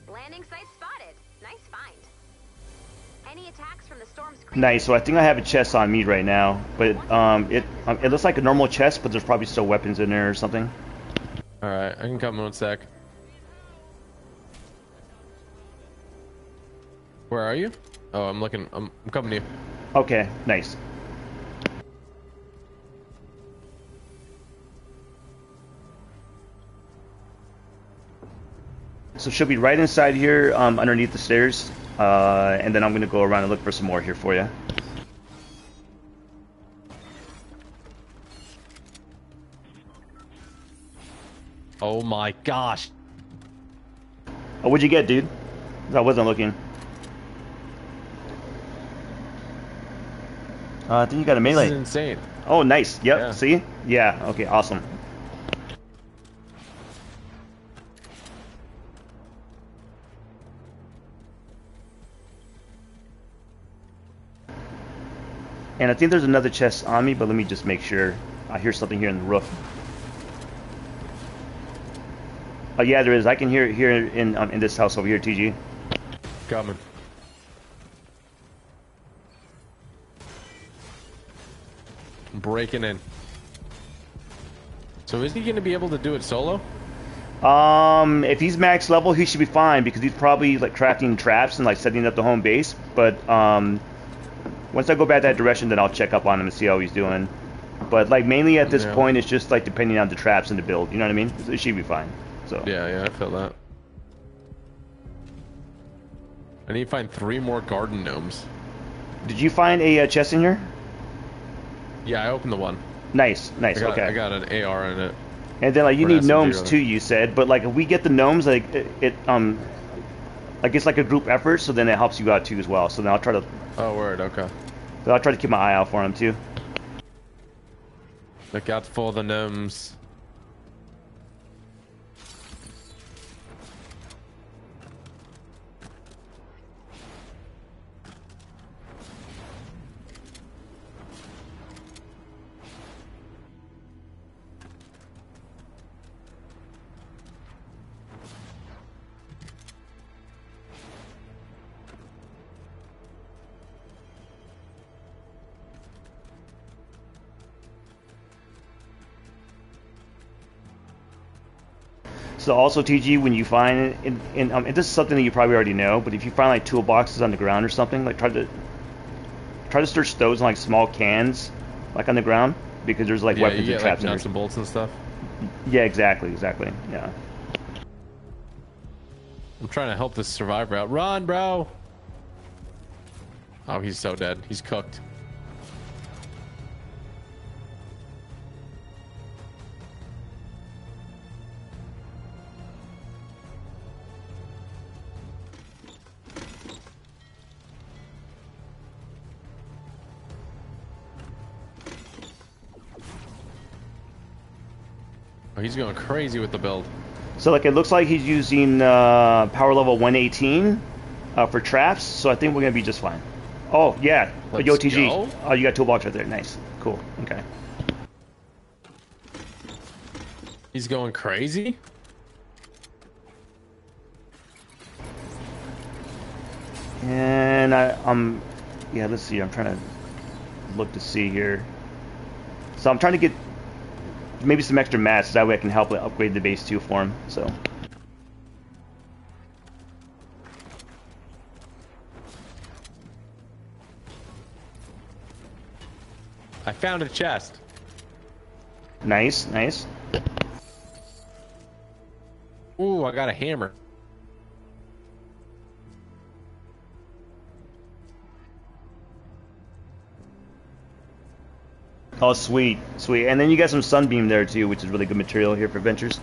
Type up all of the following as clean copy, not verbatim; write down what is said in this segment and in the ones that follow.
Landing site spotted. Nice find. Any attacks from the storm's Nice. So I think I have a chest on me right now, but it looks like a normal chest, but there's probably still weapons in there or something. All right, I can come in one sec. Where are you? Oh, I'm looking. I'm coming to you. Okay, nice. So she'll be right inside here, underneath the stairs, and then I'm gonna go around and look for some more here for you. Oh my gosh! Oh, what'd you get, dude? I wasn't looking. I think you got a melee. This is insane. Oh, nice. Yep. Yeah. See? Yeah. Okay. Awesome. And I think there's another chest on me, but let me just make sure. I hear something here in the roof. Oh yeah, there is. I can hear it here in this house over here, TG. Coming. Breaking in. So is he going to be able to do it solo? If he's max level, he should be fine because he's probably like crafting traps and like setting up the home base. But once I go back that direction, then I'll check up on him and see how he's doing. But like mainly at this point, it's just like depending on the traps and the build. You know what I mean? It should be fine. So yeah, I feel that. I need to find 3 more garden gnomes. Did you find a chest in here? Yeah, I opened the one. Nice. Okay. I got an AR in it. And then like you need gnomes too, you said. But like if we get the gnomes, like like it's like a group effort, so then it helps you out too as well. So then I'll try to. Oh, word. Okay. So I'll try to keep my eye out for him too. Look out for the gnomes. So also TG, when you find and this is something that you probably already know, but if you find like toolboxes on the ground or something, like try to search those in like small cans, like on the ground, because there's like weapons and traps like nuts and bolts and stuff. Yeah, exactly. Yeah. I'm trying to help this survivor out. Run, bro! Oh, he's so dead. He's cooked. Oh, he's going crazy with the build. So like it looks like he's using power level 118 for traps, so I think we're gonna be just fine. Oh yeah, Yo TG. Go. Oh, you got toolbox right there. Nice, cool. Okay. He's going crazy. And yeah, let's see. I'm trying to look to see here. So I'm trying to get maybe some extra mats, so that way I can help upgrade the base too for him. So. I found a chest. Nice. Ooh, I got a hammer. Oh, sweet. And then you got some sunbeam there too, which is really good material here for ventures.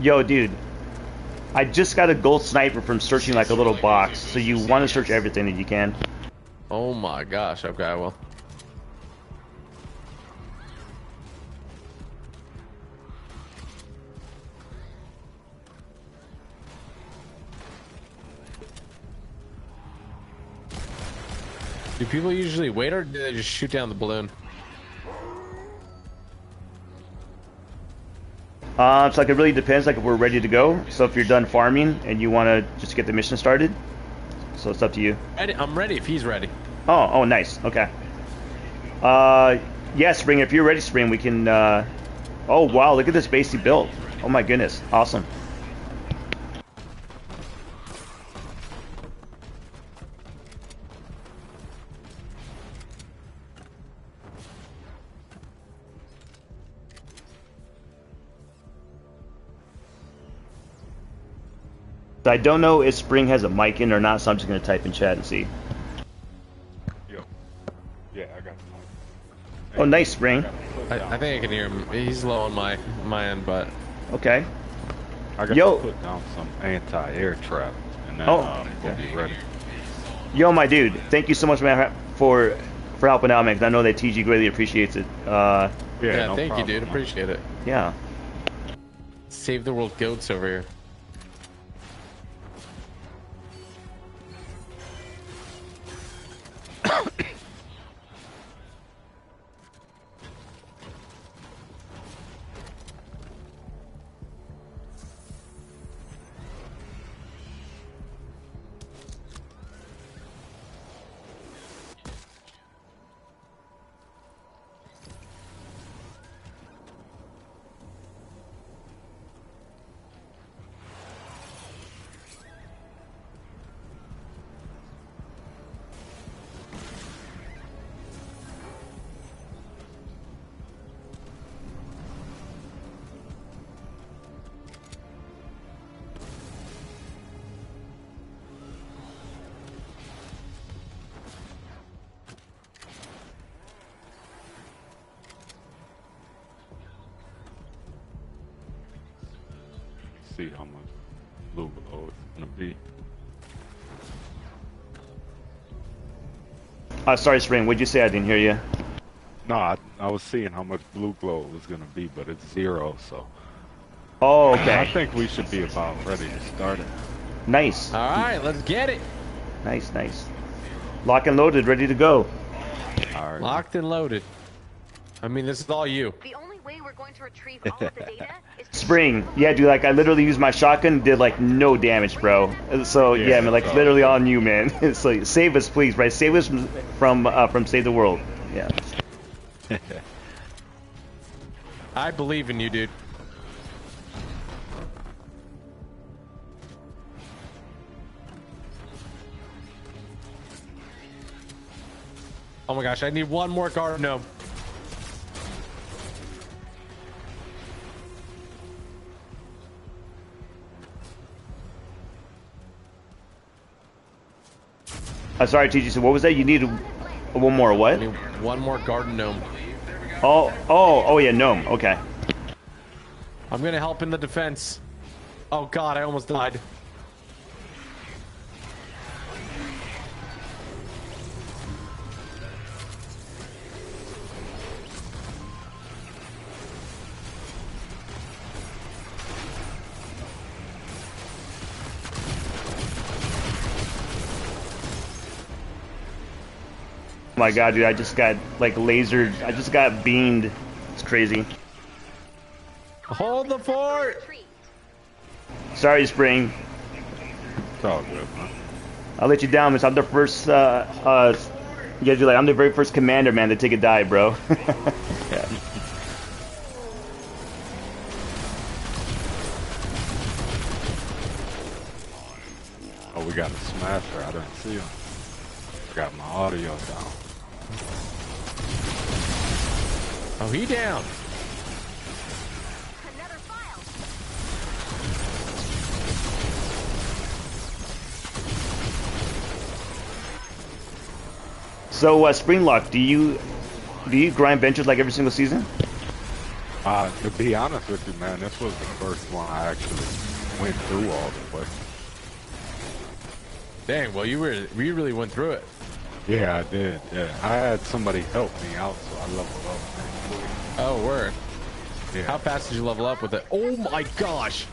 Yo, dude. I just got a gold sniper from searching like a little box, so you want to search everything that you can. Oh my gosh. Okay, well. Do people usually wait or do they just shoot down the balloon? So like it really depends. Like if we're ready to go. So if you're done farming and you want to just get the mission started, so it's up to you. I'm ready if he's ready. Oh, nice. Okay. Yeah, Spring. If you're ready, Spring, we can. Oh wow, look at this base he built. Oh my goodness, awesome. I don't know if Spring has a mic in or not, so I'm just going to type in chat and see. Yo. Yeah, I got the mic. Oh, nice, Spring. I think I can hear him. He's low on my end, but Okay. I got Yo. to put down some anti-air trap, and then we'll be ready. Yo, my dude, thank you so much, man, for helping out, man, 'cause I know that TG greatly appreciates it. yeah, No thank problem, you, dude. man. Appreciate it. Yeah. Save the world goats over here. See how much blue glow it's gonna be. Sorry, Spring, what'd you say? I didn't hear you. No, I was seeing how much blue glow it was gonna be, but it's 0, so Oh, I okay. think we should be about ready to start it. Nice. All right, let's get it. Nice, nice. Lock and loaded, ready to go. All right. Locked and loaded. I mean, this is all you. The only way we're going to retrieve all of the data is to Spring, yeah, dude, like I literally used my shotgun, did like no damage, bro. So yeah, man, like it's literally on you, man. So save us, please, right? Save us from Save the World. Yeah. I believe in you, dude. Oh my gosh, I need one more guard gnome. Sorry, TG. So what was that? You need one more what? I need one more garden gnome. Oh, yeah, gnome. Okay. I'm gonna help in the defense. Oh god, I almost died. Oh my god, dude, I just got like lasered. I just got beamed. It's crazy. Hold the fort! retreat. Sorry, Spring. It's all good, man. I'll let you down, miss. I'm the first. Yeah, dude, like I'm the very first commander, man, to take a dive, bro. Yeah. Oh, we got a smasher. I didn't see him. Got my audio down. Oh, he down. Another file. So, Springlock, do you grind benches like every single season? To be honest with you, man, this was the first one I actually went through all the way. Dang, well, you really went through it. Yeah, I did. Yeah, I had somebody help me out, so I leveled up. Oh, word. Yeah. How fast did you level up with it? Oh my gosh!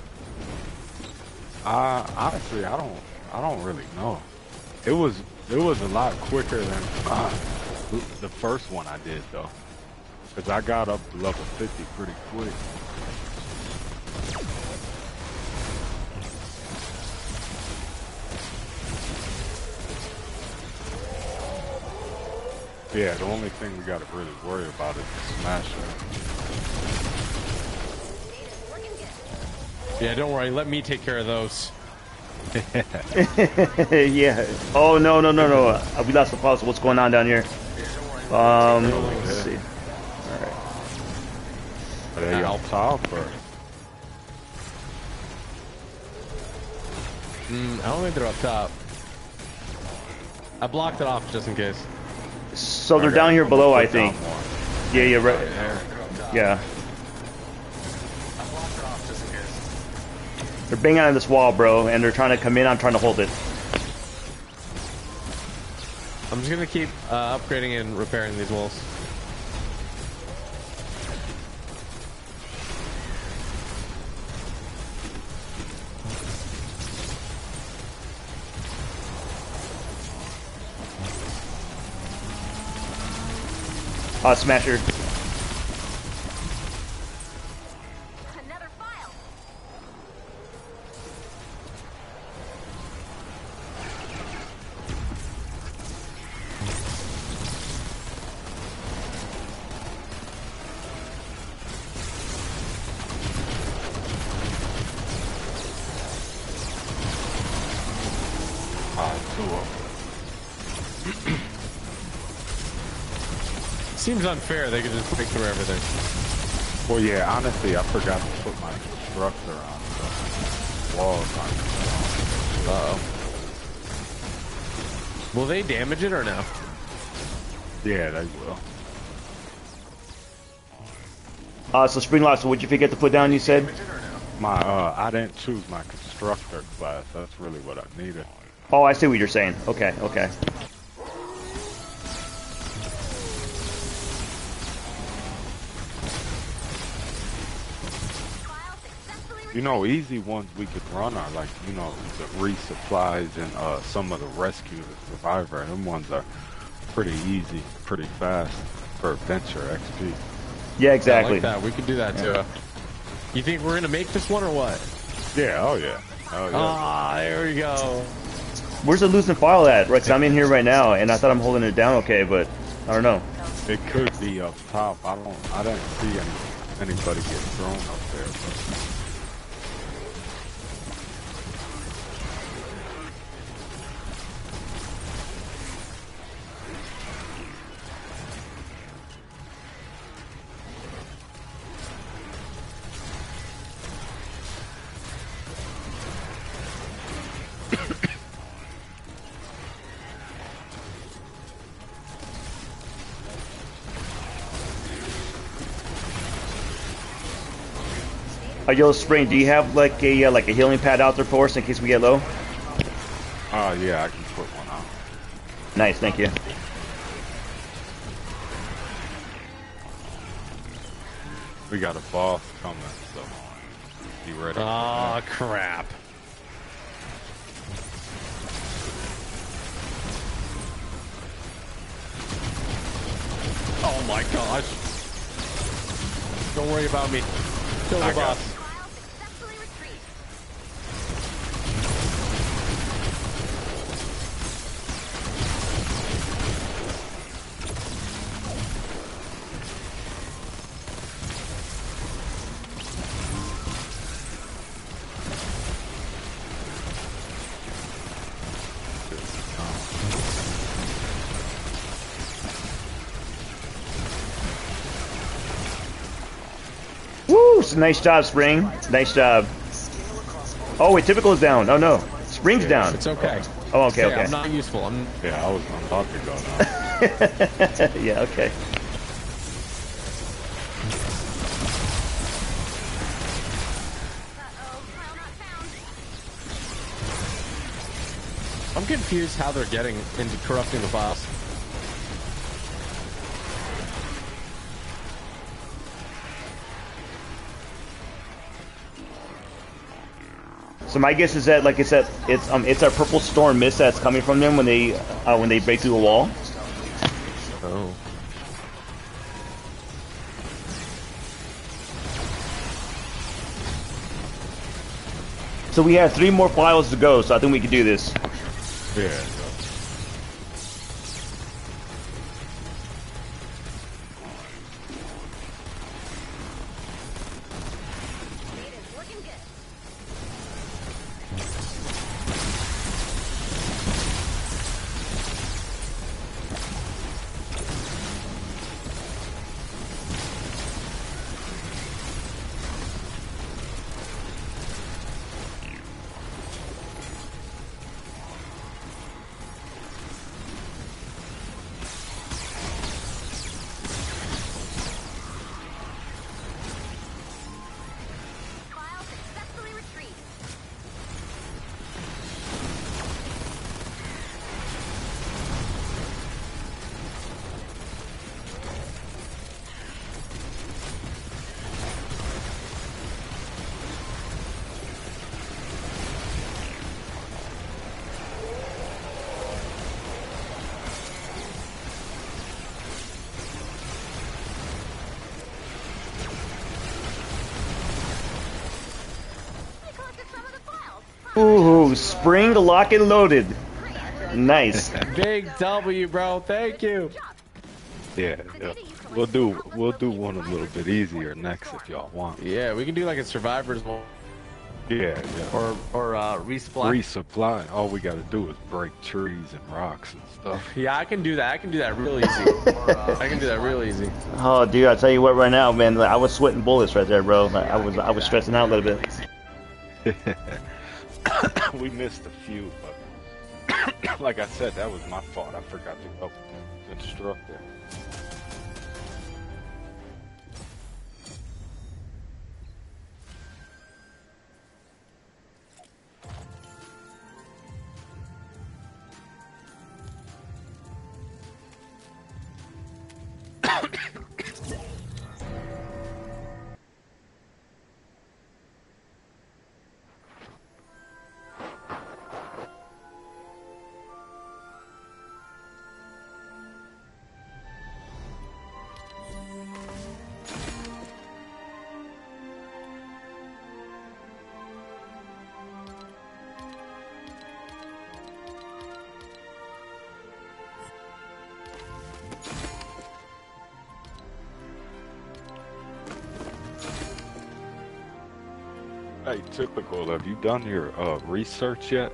Honestly, I don't really know. It was a lot quicker than the first one I did though, because I got up to level 50 pretty quick. Yeah, the only thing we gotta really worry about is the smasher. Yeah, don't worry. Let me take care of those. Yeah. Oh no. We lost the pulse. What's going on down here? Let's see. All right. Are they on top or? I don't think they're up top. I blocked it off just in case. So they're down here below, I think. Yeah, right. Yeah. They're banging on this wall, bro, and they're trying to come in. I'm trying to hold it. I'm just gonna keep upgrading and repairing these walls. Smasher. Another file. Seems unfair. They could just break through everything. Well, yeah, honestly, I forgot to put my constructor on the walls on it. Uh-oh. Will they damage it or no? Yeah, they will. So Springlock, so what'd you forget to put down, you said? I didn't choose my constructor class. That's really what I needed. Oh, I see what you're saying. Okay. You know, easy ones we could run are like, you know, the resupplies and some of the rescue the survivor. Them ones are pretty easy, pretty fast for adventure XP. Yeah, exactly. I like that. We could do that too. You think we're gonna make this one or what? Yeah, oh yeah. Ah, there we go. Where's the losing file at? Right, 'cause I'm in here right now, and I thought I'm holding it down okay, but I don't know. It could be up top. I didn't see anybody get thrown up there. But. Yo, Spring, do you have like a healing pad out there for us in case we get low? Yeah, I can put one out. Nice, thank you. We got a boss coming, so be ready. Oh, crap. Oh my gosh. Don't worry about me. Kill the boss. Woo! Nice job, Spring. Nice job. Oh, wait, typical is down. Oh no, Spring's down. It's okay. Oh, okay. I'm not useful. Yeah, I was about to go now. Yeah, okay. I'm confused how they're getting into corrupting the files. So my guess is that, like I said, it's a purple storm mist that's coming from them when they break through the wall. Oh. So we have 3 more files to go, so I think we can do this. Yeah. Ooh, spring lock and loaded. Nice. Big W, bro. Thank you. Yeah, yeah. We'll do one a little bit easier next if y'all want. Yeah, we can do like a survivors one. Yeah, yeah. Or resupply. Resupply. All we gotta do is break trees and rocks and stuff. Yeah, I can do that. I can do that real easy. I can do that real easy. Oh, dude, I tell you what, right now, man, like, I was sweating bullets right there, bro. Like, I was stressing out a little bit. We missed a few, but like I said, that was my fault. I forgot to help the instructor. Hey, typical. Have you done your research yet?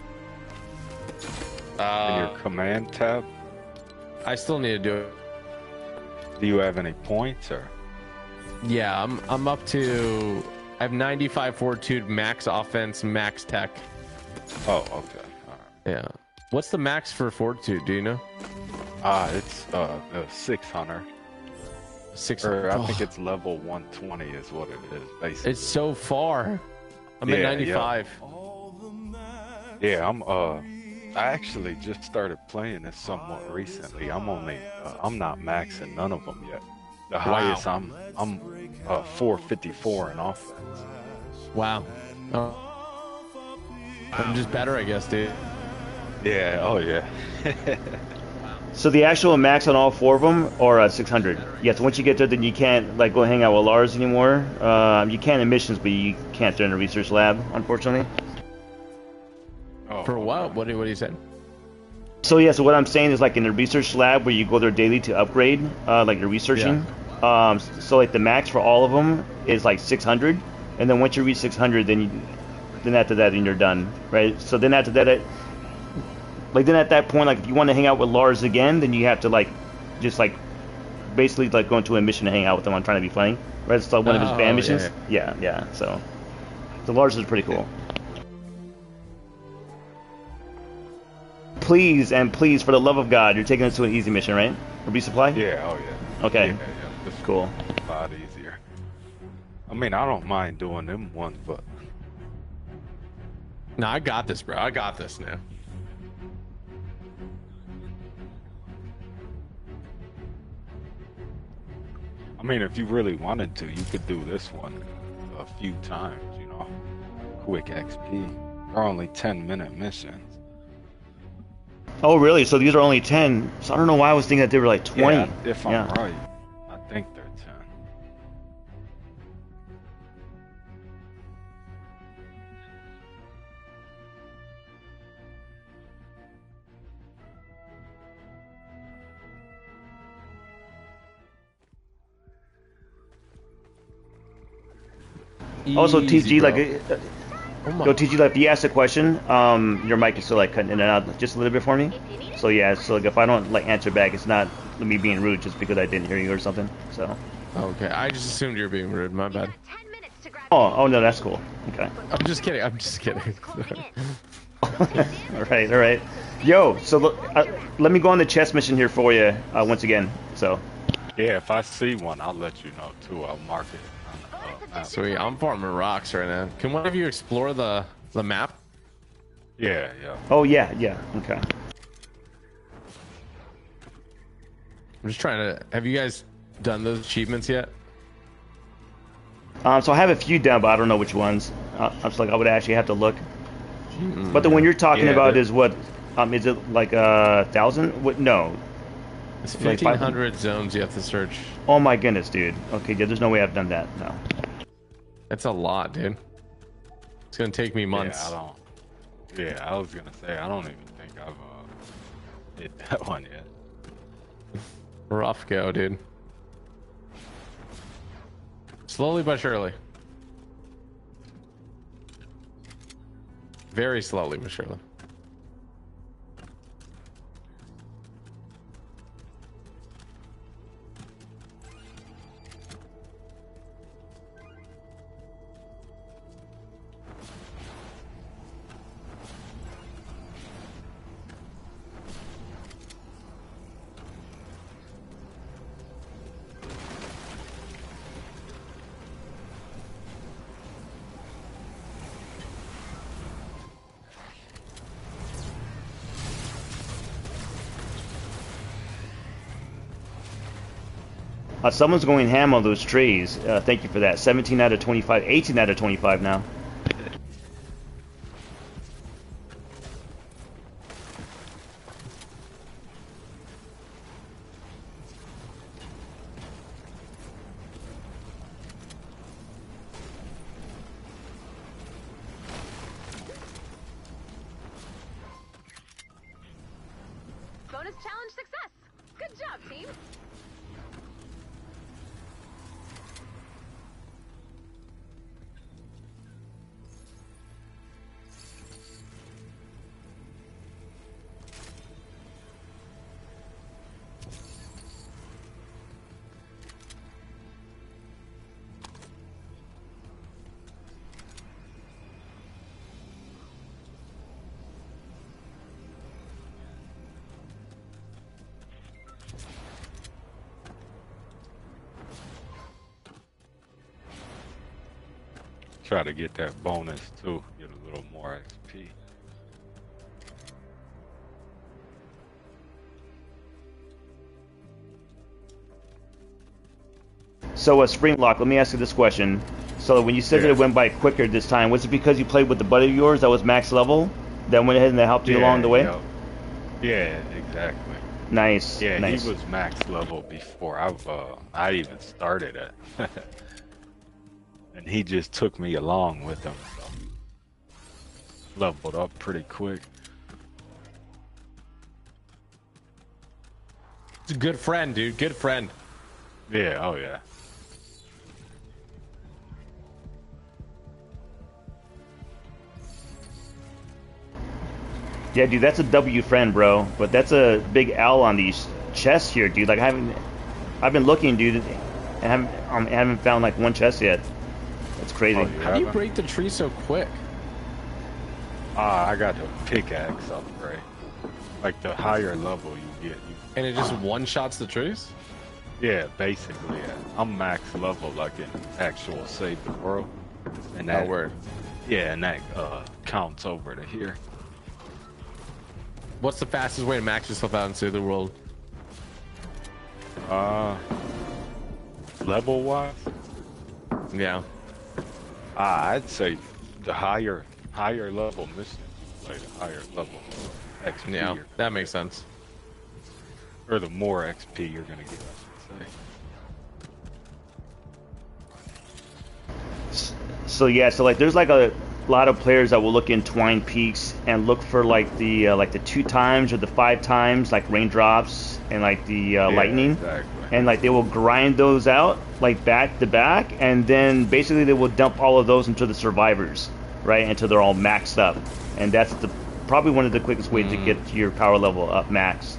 In your command tab? I still need to do it. Do you have any points or? Yeah, I'm up to. I have 95 fortitude, max offense, max tech. Oh, okay. All right. Yeah. What's the max for fortitude? Do you know? It's 600. 600. Or I think it's level 120 is what it is, basically. It's so far. I'm at 95. Yeah, I actually just started playing this somewhat recently. I'm not maxing none of them yet. The highest I'm 454 in offense. Wow. I'm just better, I guess, dude. Yeah. Oh yeah. So the actual max on all 4 of them are 600. Yes, once you get there, then you can't like go hang out with Lars anymore. You can in missions, but you can't during the research lab, unfortunately. Oh, For what? What do you say? So yeah, so what I'm saying is like in the research lab where you go there daily to upgrade, like you're researching. Yeah. So like the max for all of them is like 600, and then once you reach 600, then after that, then you're done, right? So then after that, then at that point, like if you want to hang out with Lars again, then you have to like, just like, basically like go into a mission to hang out with him. I'm trying to be funny, right? It's like one of his band missions. Yeah. So Lars is pretty cool. Please, for the love of God, you're taking us to an easy mission, right? A resupply? Yeah. Oh yeah. Okay. Yeah. It's Cool. A lot easier. I mean, I don't mind doing them ones, but No, I got this, bro. I got this now. I mean, if you really wanted to, you could do this one a few times, you know. Quick XP. They're only 10-minute missions. Oh, really? So these are only 10. So I don't know why I was thinking that they were like 20. Yeah, if I'm right, I think they're 10. Also, Easy, TG, bro. like, Oh my. yo, TG, like, if you ask a question, your mic is still like cutting in and out just a little bit for me. So yeah, so like, if I don't like answer back, it's not me being rude, just because I didn't hear you or something. So. Okay, I just assumed you were being rude. My You bad. got 10 minutes to grab Oh no, that's cool. Okay. I'm just kidding. I'm just kidding. All right, all right. Yo, so look, let me go on the chess mission here for you once again. So. Yeah, if I see one, I'll let you know too. I'll mark it on the map. Sweet. I'm farming rocks right now. Can one of you explore the map? Yeah, yeah. Oh yeah, yeah. Okay. I'm just trying to. Have you guys done those achievements yet? So I have a few down, but I don't know which ones. I was like, I would actually have to look. But the one you're talking Yeah, about they're- is what? Is it like 1,000? What? No. It's Like 1,500 zones you have to search. Oh my goodness, dude. Okay, yeah, there's no way I've done that. No. That's a lot, dude. It's gonna take me months. Yeah, I don't. Yeah, I was gonna say I don't even think I've hit that one yet. Rough go, dude. Slowly but surely. Very slowly but surely. Someone's going ham on those trees. Thank you for that. 17 out of 25. 18 out of 25 now. bonus challenge success. Good job, team. Try to get that bonus too. Get a little more XP. So, Springlock, let me ask you this question. So, when you said that it went by quicker this time, was it because you played with the buddy of yours that was max level that went ahead and that helped you along the way? Yeah, exactly. Nice. Yeah, nice. he was max level before I even started it. And he just took me along with him, so leveled up pretty quick. It's a good friend, dude. Good friend. Yeah, oh yeah. Yeah, dude, that's a W friend, bro. But that's a big L on these chests here, dude. Like, I've been looking, dude, and haven't found like one chest yet. That's crazy. Oh, you How do you haven't? break the tree so quick? I got the pickaxe upgrade. Like the higher level you get, And it just one-shots the trees? yeah, basically. Yeah. I'm max level, like in actual Save the World, and that word. Yeah, and that counts over to here. What's the fastest way to max yourself out and save the world? Level wise, Yeah. I'd say the higher level mission, like the higher level XP. Yeah. You're That makes sense. or the more XP you're gonna get, I should say. So yeah, so like there's like a lot of players that will look in Twine Peaks and look for like the 2 times or the 5 times like raindrops and like the lightning, Exactly. and like they will grind those out like back to back, and then basically they will dump all of those into the survivors, right, until they're all maxed up, and that's probably one of the quickest ways to get your power level up max.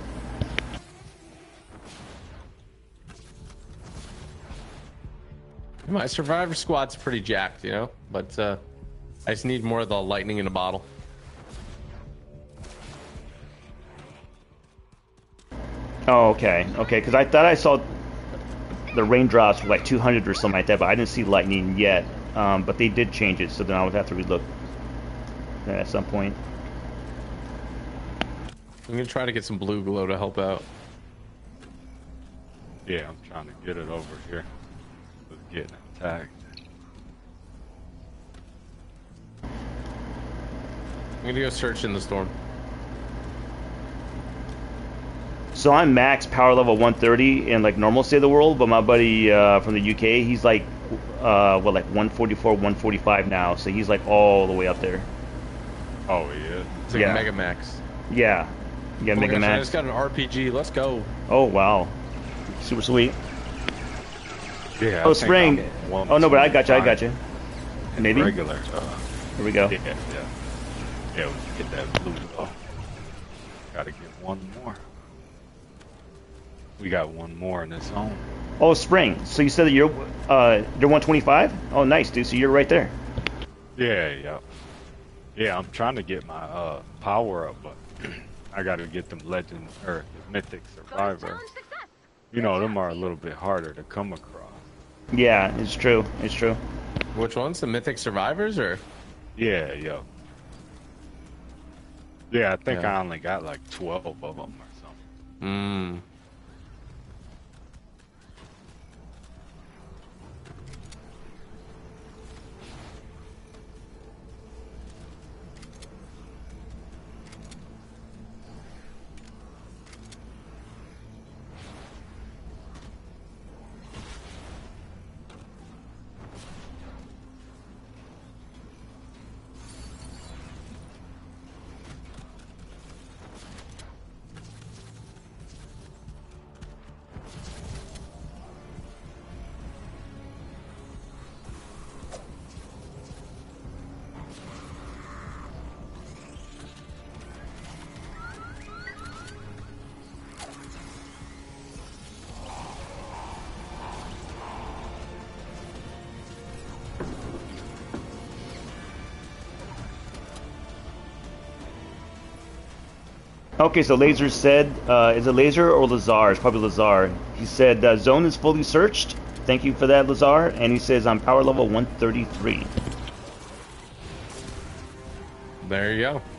My survivor squad's pretty jacked, you know, but I just need more of the lightning in a bottle. Oh, okay, because I thought I saw the raindrops were like 200 or something like that, but I didn't see lightning yet. But they did change it, so then I would have to relook at some point. I'm gonna try to get some blue glow to help out. Yeah, I'm trying to get it over here. It's getting attacked. I'm gonna go search in the storm. So I'm max power level 130 in like normal state of the world, but my buddy from the UK, he's like like 144, 145 now, so he's like all the way up there. Oh yeah. It's like a Mega Max. Yeah, Oh my Mega gosh, I Max. just got an RPG. Let's go. Oh wow, super sweet. Yeah. Oh spring. Oh no, but I got you. Maybe. Regular. Here we go. Yeah. Yeah, we can get that blue though. Gotta get one more. We got one more in this zone. Oh spring. So you said that you're 125? Oh nice, dude. So you're right there. Yeah. Yeah, I'm trying to get my power up, but I gotta get them legend or the mythic survivor. You know, them are a little bit harder to come across. Yeah, it's true. It's true. Which ones? The Mythic Survivors or? Yeah. Yeah, I think I only got like 12 of them or something. Okay, so Laser said, is it Laser or Lazar? It's probably Lazar. He said, zone is fully searched. Thank you for that, Lazar. And he says, I'm power level 133. There you go.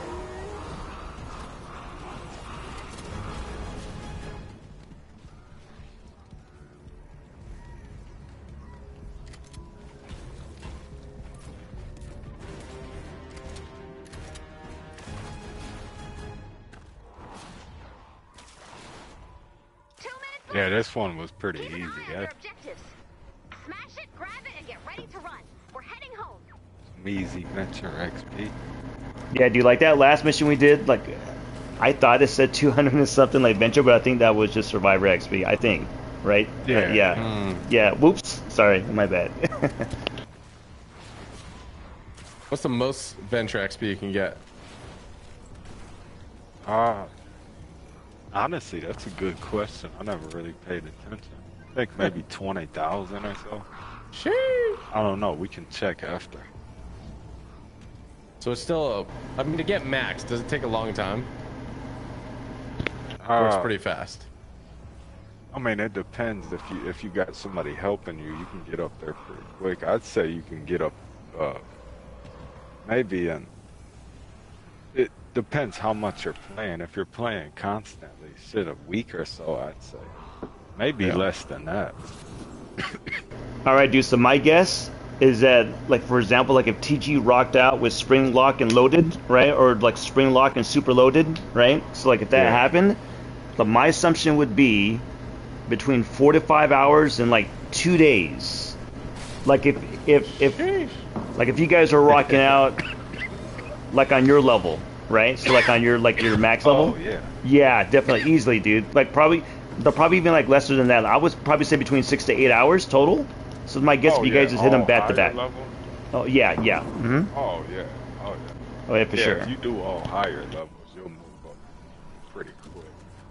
Yeah, this one was pretty easy. Smash it, grab it, and get ready to run. We're heading home. Some easy venture XP. Yeah, do you like that last mission we did? Like, I thought it said 200 and something like venture, but I think that was just Survivor XP. I think, right? Yeah. Yeah. Whoops. Sorry, my bad. What's the most venture XP you can get? Honestly, that's a good question. I never really paid attention. I think maybe 20,000 or so. Sheesh. I don't know. We can check after. So it's still, I mean, to get max, does it take a long time? Or it's pretty fast? I mean, it depends. If you got somebody helping you, you can get up there pretty quick. I'd say you can get up maybe in. It depends how much you're playing. If you're playing constantly, a week or so, I'd say. Maybe less than that. All right, dude. So my guess is that, like, for example, like if TG rocked out with spring lock and loaded, right, or like spring lock and super loaded, right? So like if that Yeah. happened, but my assumption would be between 4 to 5 hours and like 2 days. Like if you guys are rocking out like on your level, right? So like on your max level. Oh yeah. Yeah, definitely, easily, dude. Like probably they'll probably even like lesser than that. I would probably say between 6 to 8 hours total. So my guess if you guys just hit them back to back. Level? Oh yeah, yeah. Mm-hmm. Oh yeah. Oh yeah. Oh yeah, for Yeah, sure. if you do all higher levels, you'll move up pretty quick.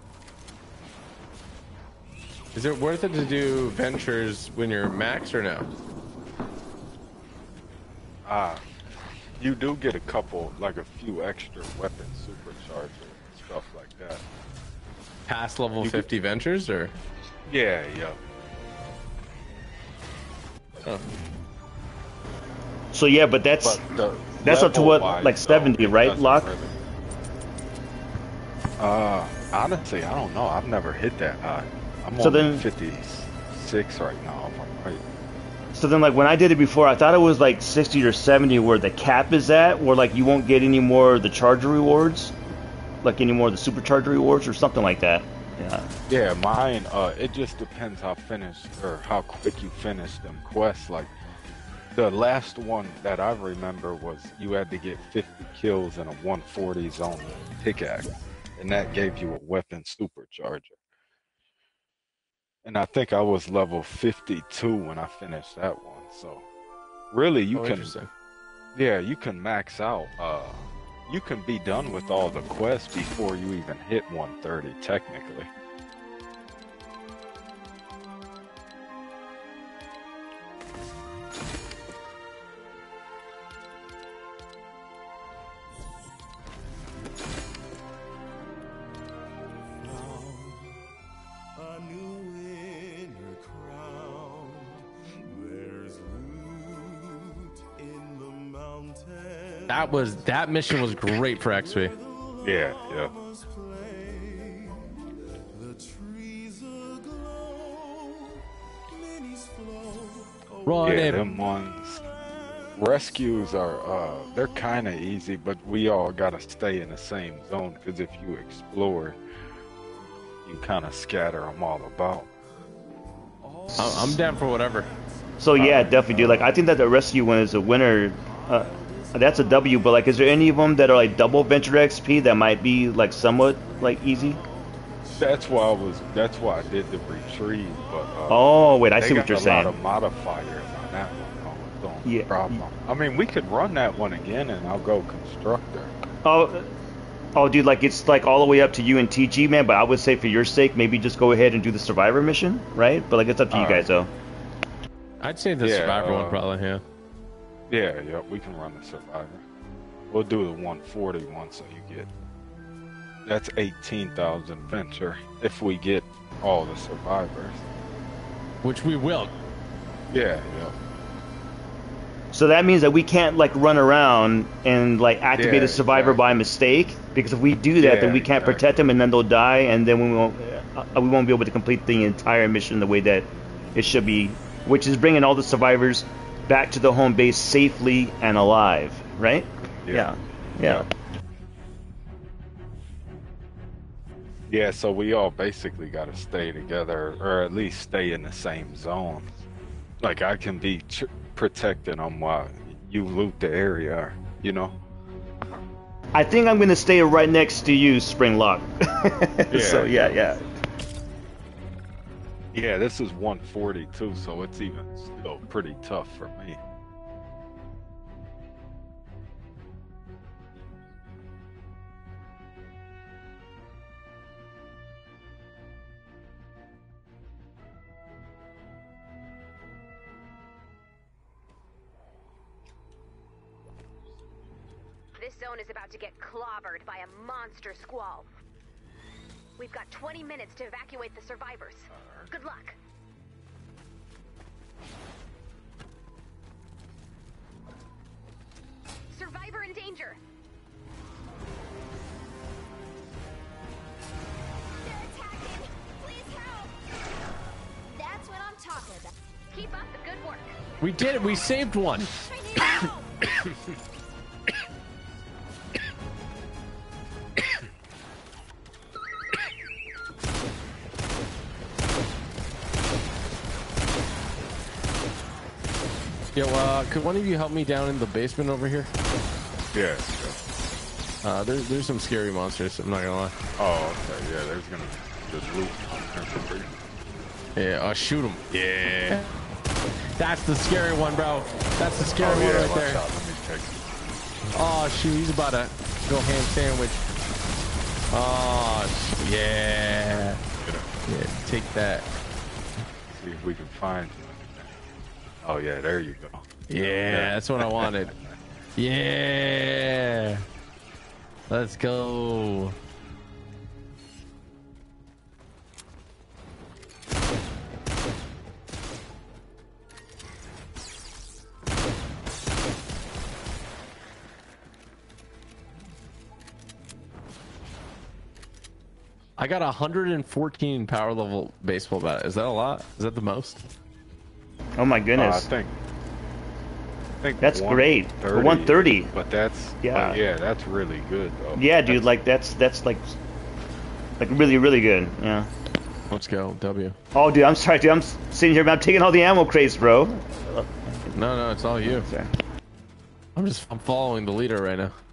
Is it worth it to do ventures when you're max or no? You do get a couple, like a few extra weapon superchargers and stuff like that. Past level 50 ventures or? Yeah, yeah. Oh. So yeah, but that's up to what, like 70, right, Lok? Really... honestly, I don't know. I've never hit that high. I'm So only then- 56 right now, if I'm right. So then, like when I did it before, I thought it was like 60 or 70 where the cap is at, where like you won't get any more of the charger rewards, like any more of the supercharger rewards or something like that. Yeah. Yeah, mine, it just depends how how quick you finish them quests. Like, the last one that I remember was you had to get 50 kills in a 140 zone pickaxe, and that gave you a weapon supercharger. And I think I was level 52 when I finished that one. So, really, you can, Interesting. yeah, you can max out. You can be done with all the quests before you even hit 130, technically. A new winter crown. There's loot in the mountains. That mission was great for XP. Yeah, yeah. Play. The trees aglow. Minis flow. Run Yeah, it. them ones. Rescues are, they're kind of easy, but we all gotta stay in the same zone, because if you explore, you kind of scatter them all about. I'm down for whatever. So yeah, definitely, dude. Like I think that the rescue one is a winner. That's a W. But like, is there any of them that are like double venture XP that might be like somewhat like easy? That's why I did the retrieve, but Oh wait, I they see what got you're a saying. lot of modifiers on that one. Don't Yeah. problem. I mean, we could run that one again, and I'll go constructor. Oh, dude, like it's like all the way up to you and TG, man. But I would say for your sake, maybe just go ahead and do the survivor mission, right? But like it's up to you guys, though. I'd say the Yeah, survivor one probably, yeah. Yeah, we can run the survivor. We'll do the 140 one, so you get that's 18,000 venture if we get all the survivors. Which we will. Yeah. So that means that we can't like run around and like activate Yeah, a survivor by mistake, because if we do that, then we can't exactly. protect them, and then they'll die, and then we won't be able to complete the entire mission the way that it should be, which is bringing all the survivors back to the home base safely and alive, right? Yeah. Yeah, so we all basically got to stay together, or at least stay in the same zone. Like, I can be protecting them while you loot the area, you know? I think I'm gonna stay right next to you, Spring Lock. So yeah. Yeah, this is 142, so it's even still pretty tough for me. This zone is about to get clobbered by a monster squall. We've got 20 minutes to evacuate the survivors. Good luck. Survivor in danger. They're attacking! Please help! That's what I'm talking about. Keep up the good work. We did it. We saved one. Yo, could one of you help me down in the basement over here? Yeah. There's some scary monsters. I'm not gonna lie. Oh, okay. Yeah, there's gonna be just loot. Yeah, shoot him. Yeah. That's the scary one, bro. That's the scary one right there. Let me check. Oh shoot, he's about to go ham sandwich. Oh yeah. Yeah, take that. See if we can find you. Oh yeah, there you go. Yeah, that's what I wanted. Yeah. Let's go. I got 114 power level baseball bat. Is that a lot? Is that the most? Oh my goodness. I think that's great. 130. But that's yeah, that's really good though. Yeah, dude, like that's like really really good. Yeah. Let's go, W. Oh, dude, I'm sorry, dude. I'm sitting here, I'm taking all the ammo crates, bro. No, it's all you. Sorry. I'm following the leader right now.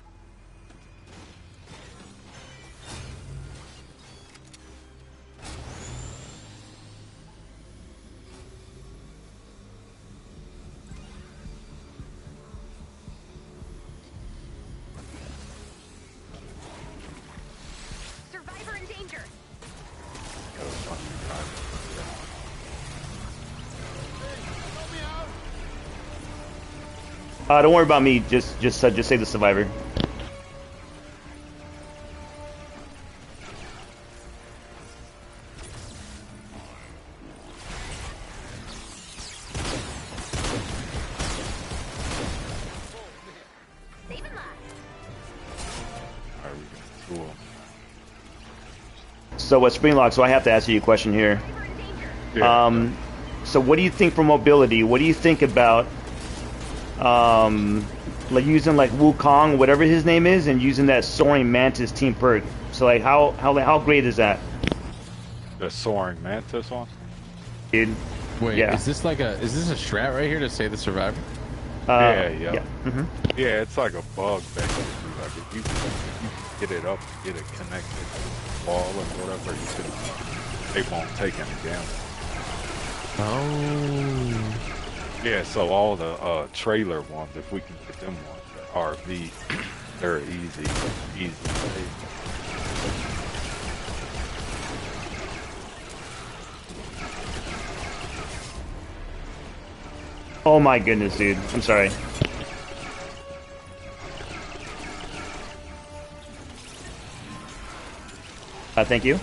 Don't worry about me. Just save the survivor. So, Springlock? So I have to ask you a question here. Yeah. So what do you think for mobility? What do you think about like using like Wukong, whatever his name is, and using that Soaring Mantis team perk? So like how great is that? The Soaring Mantis one? Dude. Wait, yeah. is this a strat right here to save the survivor? Yeah. Mm-hmm. Yeah, it's like a bug basically. Like if you get it up, get it connected to the wall or whatever, they won't take any damage. Oh. Yeah, so all the trailer ones, if we can get them ones, the RV, they're easy to save. Oh my goodness, dude. I'm sorry. Thank you.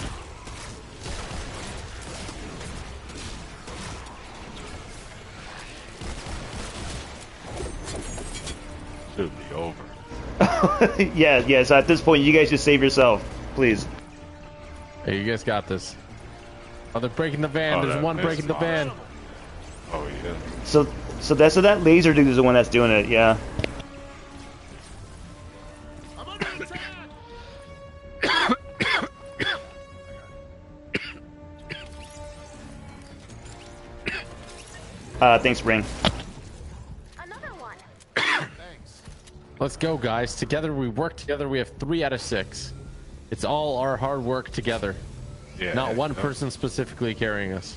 Should be over. Yeah, so at this point, you guys just save yourself, please. Hey, you guys got this. Oh, they're breaking the van. There's one breaking the van. Oh, yeah. So that laser dude is the one that's doing it, yeah. Thanks, Spring. Another one. Thanks. Let's go, guys. Together we work together. We have 3 out of 6. It's all our hard work together. Yeah. Not one person specifically carrying us.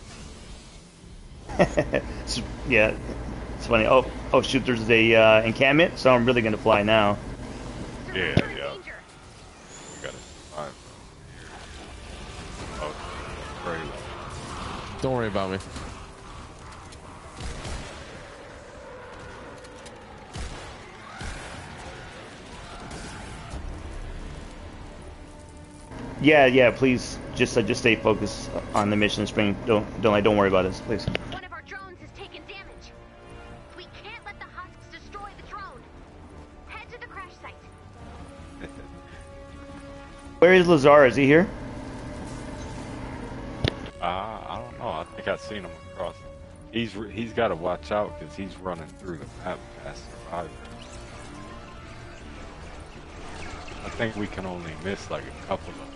Yeah, it's funny. Oh shoot, there's a encampment, so I'm really gonna fly now. Yeah. Danger. Got it. All right. Oh, great. Don't worry about me. Yeah, please just stay focused on the mission, Spring. Don't worry about us, please. One of our drones has taken damage. We can't let the husks destroy the drone. Head to the crash site. Where is Lazar? Is he here? I don't know. I think I've seen him across. He's got to watch out because he's running through the map past Survivor. I think we can only miss like a couple of them.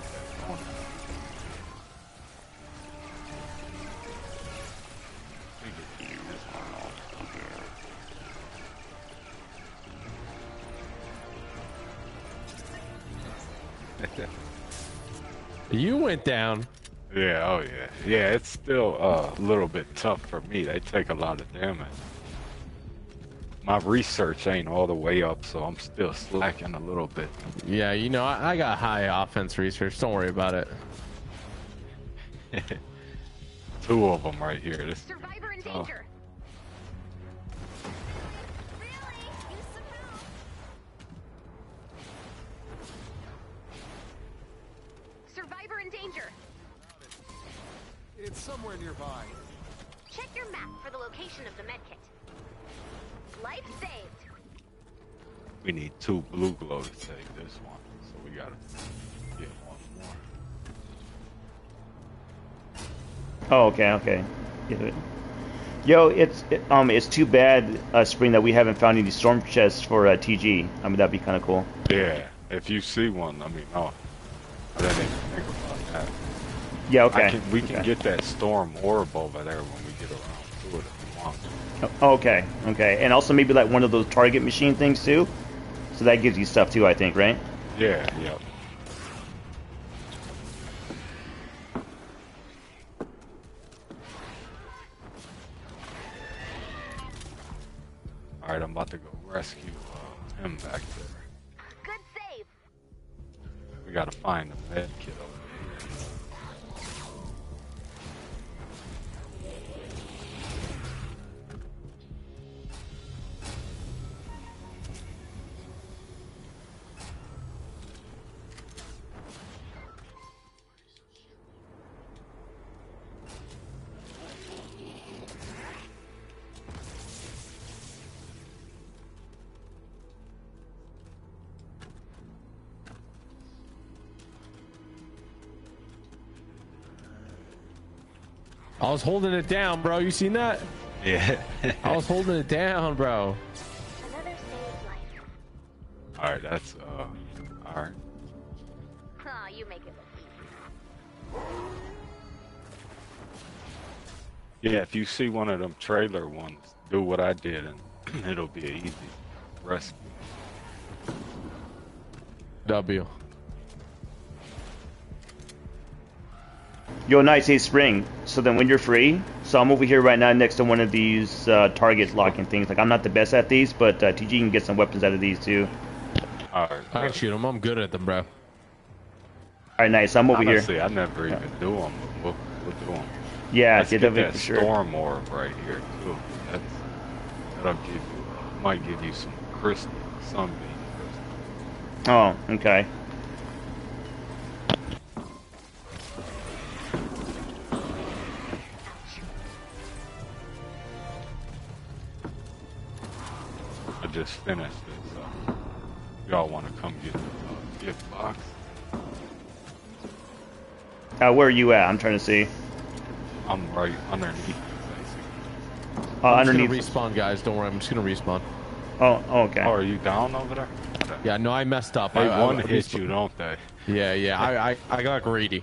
You went down. Yeah, oh yeah. Yeah, it's still a little bit tough for me. They take a lot of damage. My research ain't all the way up, so I'm still slacking a little bit. Yeah, you know, I got high offense research. Don't worry about it. 2 of them right here. This, Survivor in danger. Survivor in danger. It's somewhere nearby. Check your map for the location of the medkit. Life saved. we need 2 blue glow to save this one, so we gotta get 1 more. Oh, okay. Yeah. Yo, it's too bad, Spring, that we haven't found any storm chests for TG. I mean, that'd be kind of cool. Yeah, if you see one, I mean, oh, I didn't even think about that. Yeah, okay. We can get that storm orb over there when we get around to it if we want. Oh, okay. And also maybe like one of those target machine things too. So that gives you stuff too, I think, right? Yeah, yep. Alright, I'm about to go rescue him back there. Good save. We gotta find the med kit over here. I was holding it down, bro. You seen that? Yeah. I was holding it down, bro. Another saved life. Alright, that's alright. Aw, you make it look easy. Yeah, if you see one of them trailer ones, do what I did and it'll be an easy rescue. W. Yo, nice, hey, Spring. So then when you're free, so I'm over here right now next to one of these target locking things. Like, I'm not the best at these, but TG can get some weapons out of these too. Alright. I can shoot them. I'm good at them, bro. Alright, nice. I'm over Honestly, here. I never even do them, but we'll do them. Yeah, Let's get get that that for sure. storm orb right here too. That'll give you, might give you some crystal, sunbeam crystal. Oh, okay. I just finished it, so y'all want to come get the gift box? Where are you at? I'm trying to see. I'm right underneath you, basically. I'm Underneath. just gonna respawn, guys. Don't worry. I'm just gonna respawn. Oh, okay. Oh, are you down over there? Yeah, no, I messed up. They I one hit respawn- you, don't they? Yeah. I got greedy.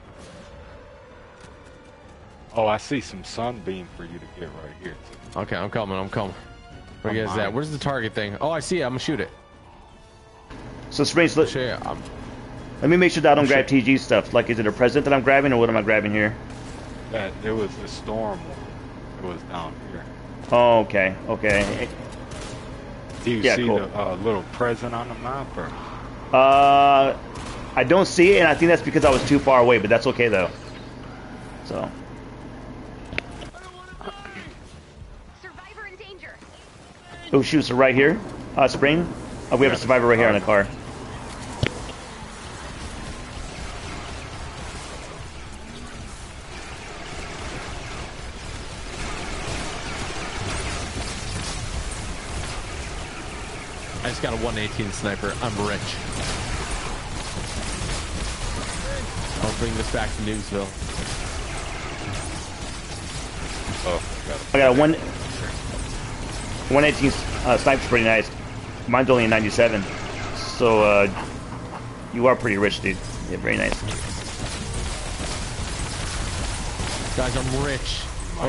Oh, I see some sunbeam for you to get right here too. Okay, I'm coming. Where is that? Where's the target thing? Oh, I see it. I'm gonna shoot it. So, Spring, let me make sure that I don't grab TG stuff. Like, is it a present that I'm grabbing, or what am I grabbing here? That there was a storm. It was down here. Oh, okay. Do you Yeah, see cool. the little present on the map? Or? I don't see it, and I think that's because I was too far away, but that's okay, though. So. Survivor in danger. Oh, shoot, so right here, Spring? We have a survivor right here in the car. I just got a 118 sniper. I'm rich. I'll bring this back to Newsville. Oh, I got a 118 sniper's pretty nice. Mine's only a 97. So, you are pretty rich, dude. Yeah, very nice. Guys, I'm rich.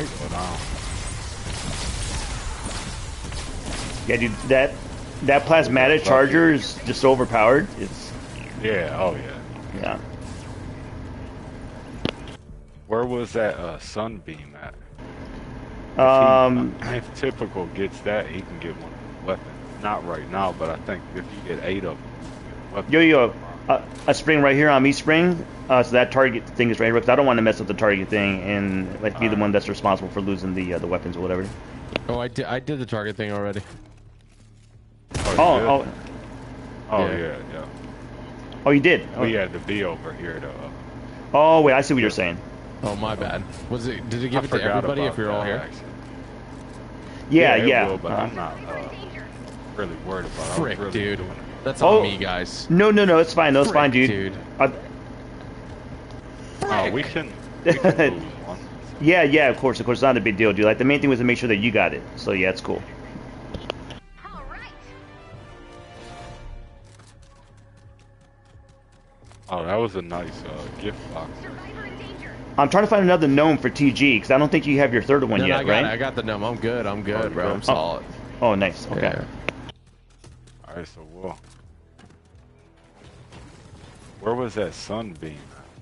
Yeah, dude, that plasmatic charger is just so overpowered. It's yeah, oh yeah. yeah. Where was that sunbeam at? If Typical gets that, he can get one of the weapons. Not right now, but I think if you get 8 of them, Yo, a spring right here on me, spring. So that target thing is right here because I don't want to mess up the target thing and like be the one that's responsible for losing the weapons or whatever. Oh, I did the target thing already. Oh, yeah. Oh, you did. We had to be over here to. Oh wait, I see what you're saying. Oh, my bad. Was it? Did it give it to everybody if you're all here? Actually. Yeah. It will, but I'm not really worried about it. Frick, really dude. doing it. That's on me, guys. No, it's fine. No, it's fine, dude. Oh, we can lose one. Yeah, of course. It's not a big deal, dude. Like, the main thing was to make sure that you got it. So, yeah, it's cool. All right. Oh, that was a nice gift box. Survivor in danger. I'm trying to find another gnome for TG, because I don't think you have your third one yet, right? I got the gnome. I'm good, bro. I'm solid. Oh, nice. Okay. Yeah. Alright, so we'll... Where was that sunbeam?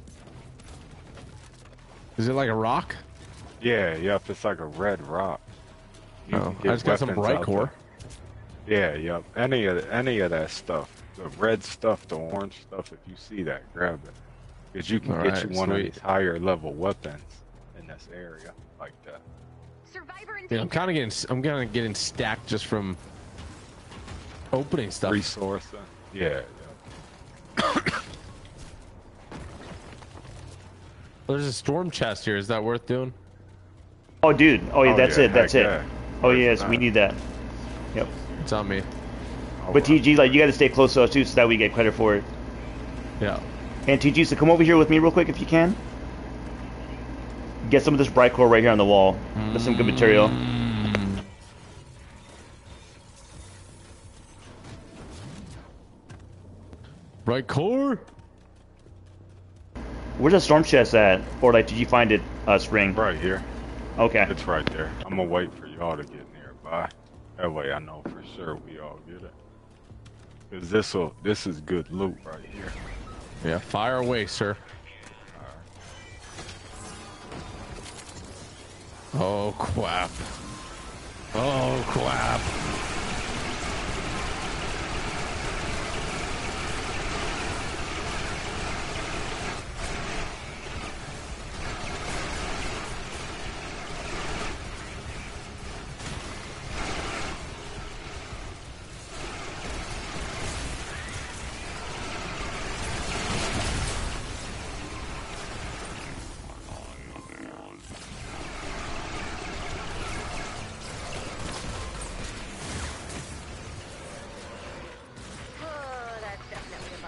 Is it like a rock? Yeah, yep, it's like a red rock. You Oh, can I get just got some weapons bright out core. there. Yeah, yep. Any of that stuff. The red stuff, the orange stuff, if you see that, grab it. Because you can get you one of these higher level weapons in this area like that. Survivor in Dude, danger. I'm kind of getting stacked just from opening stuff. Resourcing. Yeah. There's a storm chest here. Is that worth doing? Oh, dude. Oh, yeah, that's it. That's it. Yeah. Oh, yes, we need that. Yep. It's on me. But TG, like, you got to stay close to us, too, so that we get credit for it. Yeah. And TG, so come over here with me real quick if you can. Get some of this bright core right here on the wall. That's some good material. Bright core? Where's the storm chest at? Or, like, did you find it, Spring? Right here. Okay. It's right there. I'm gonna wait for y'all to get nearby. That way I know for sure we all get it. Cause this is good loot right here. Yeah, fire away, sir. Oh, crap. Oh, crap. Oh, that's definitely a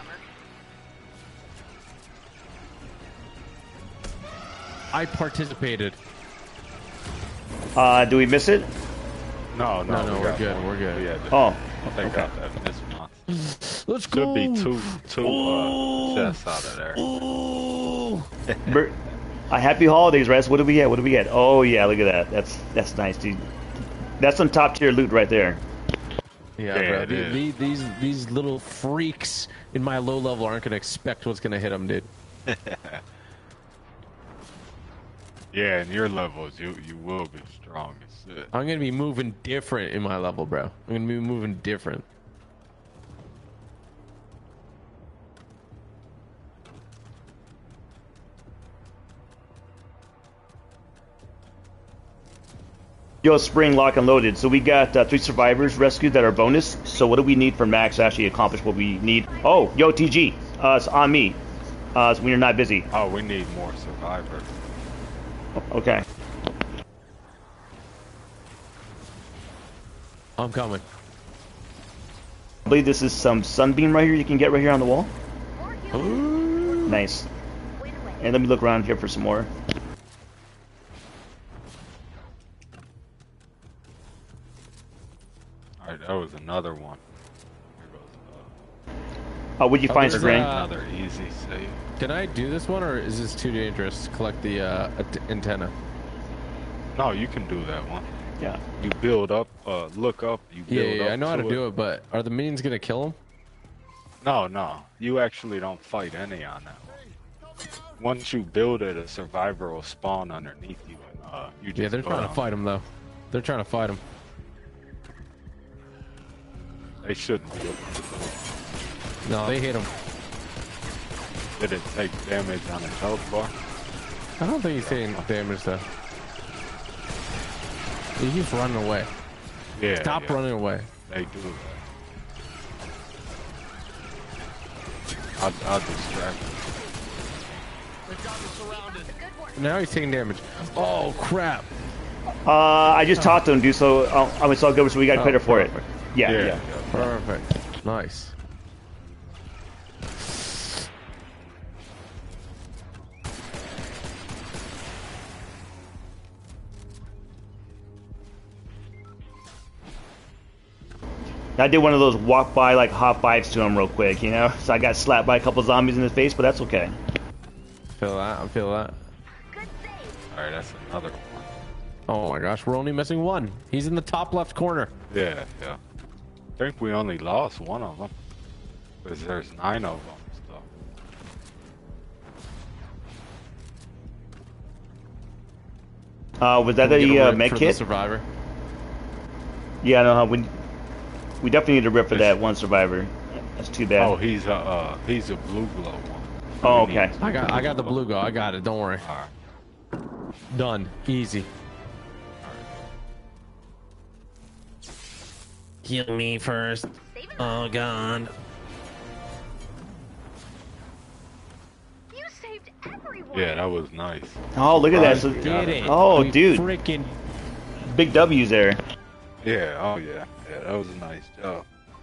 bummer. I participated. Do we miss it? No, we're good. We're good. Yeah, Oh, they okay. got that this month. Let's go. Should be two chests out of there. Happy holidays, Rest. What do we get? What do we get? Oh yeah, look at that. That's nice, dude. That's some top tier loot right there. Yeah, Yeah, bro. it is. These little freaks in my low level aren't gonna expect what's gonna hit them, dude. Yeah, in your levels, you will be strong as shit. I'm gonna be moving different in my level, bro. I'm gonna be moving different. Yo, Spring, lock and loaded. So we got 3 survivors rescued that are bonus. So what do we need for Max to actually accomplish what we need? Oh, yo, TG, it's on me. So when you're not busy. Oh, we need more survivors. Okay. I'm coming. I believe this is some sunbeam right here you can get right here on the wall. Ooh. Nice. And let me look around here for some more. that was another one. Here goes, What'd you find, there's, Spring? another easy save. Can I do this one, or is this too dangerous to collect the antenna? No, you can do that one. Yeah. You build up, look up, you build up I know how to it. do it, but are the minions gonna kill him? No. You actually don't fight any on that one. Once you build it, a survivor will spawn underneath you, and you just They're go trying to down. fight him, though. They're trying to fight him. They shouldn't be. No, they hit him. Did it take damage on his health bar? I don't think he's taking damage, though. He keeps running away. Yeah. Stop running away. They do that. I'll distract him. Now he's taking damage. Oh, crap. I just talked to him, dude. So it's all good. So we got credit for it. perfect. Yeah. Perfect. Nice. I did one of those walk by like hot fives to him real quick, you know. So I got slapped by a couple zombies in his face, but that's okay. Feel that? I feel that. All right, that's another one. Oh my gosh, we're only missing one. He's in the top left corner. Yeah. I think we only lost one of them. Because there's 9 of them. So. Was that Can we get the rip med for kit? The survivor. Yeah, no, we definitely need a rip for that one survivor. That's too bad. Oh, he's a blue glow one. Oh, okay. I got the blue go. I got it. Don't worry. All right. Done. Easy. Heal me first. Oh god. You saved everyone. Yeah, that was nice. Oh, look at that. So, Did it. oh, We dude. Freaking. Big W's there. Yeah, oh yeah. Yeah, that was a nice job.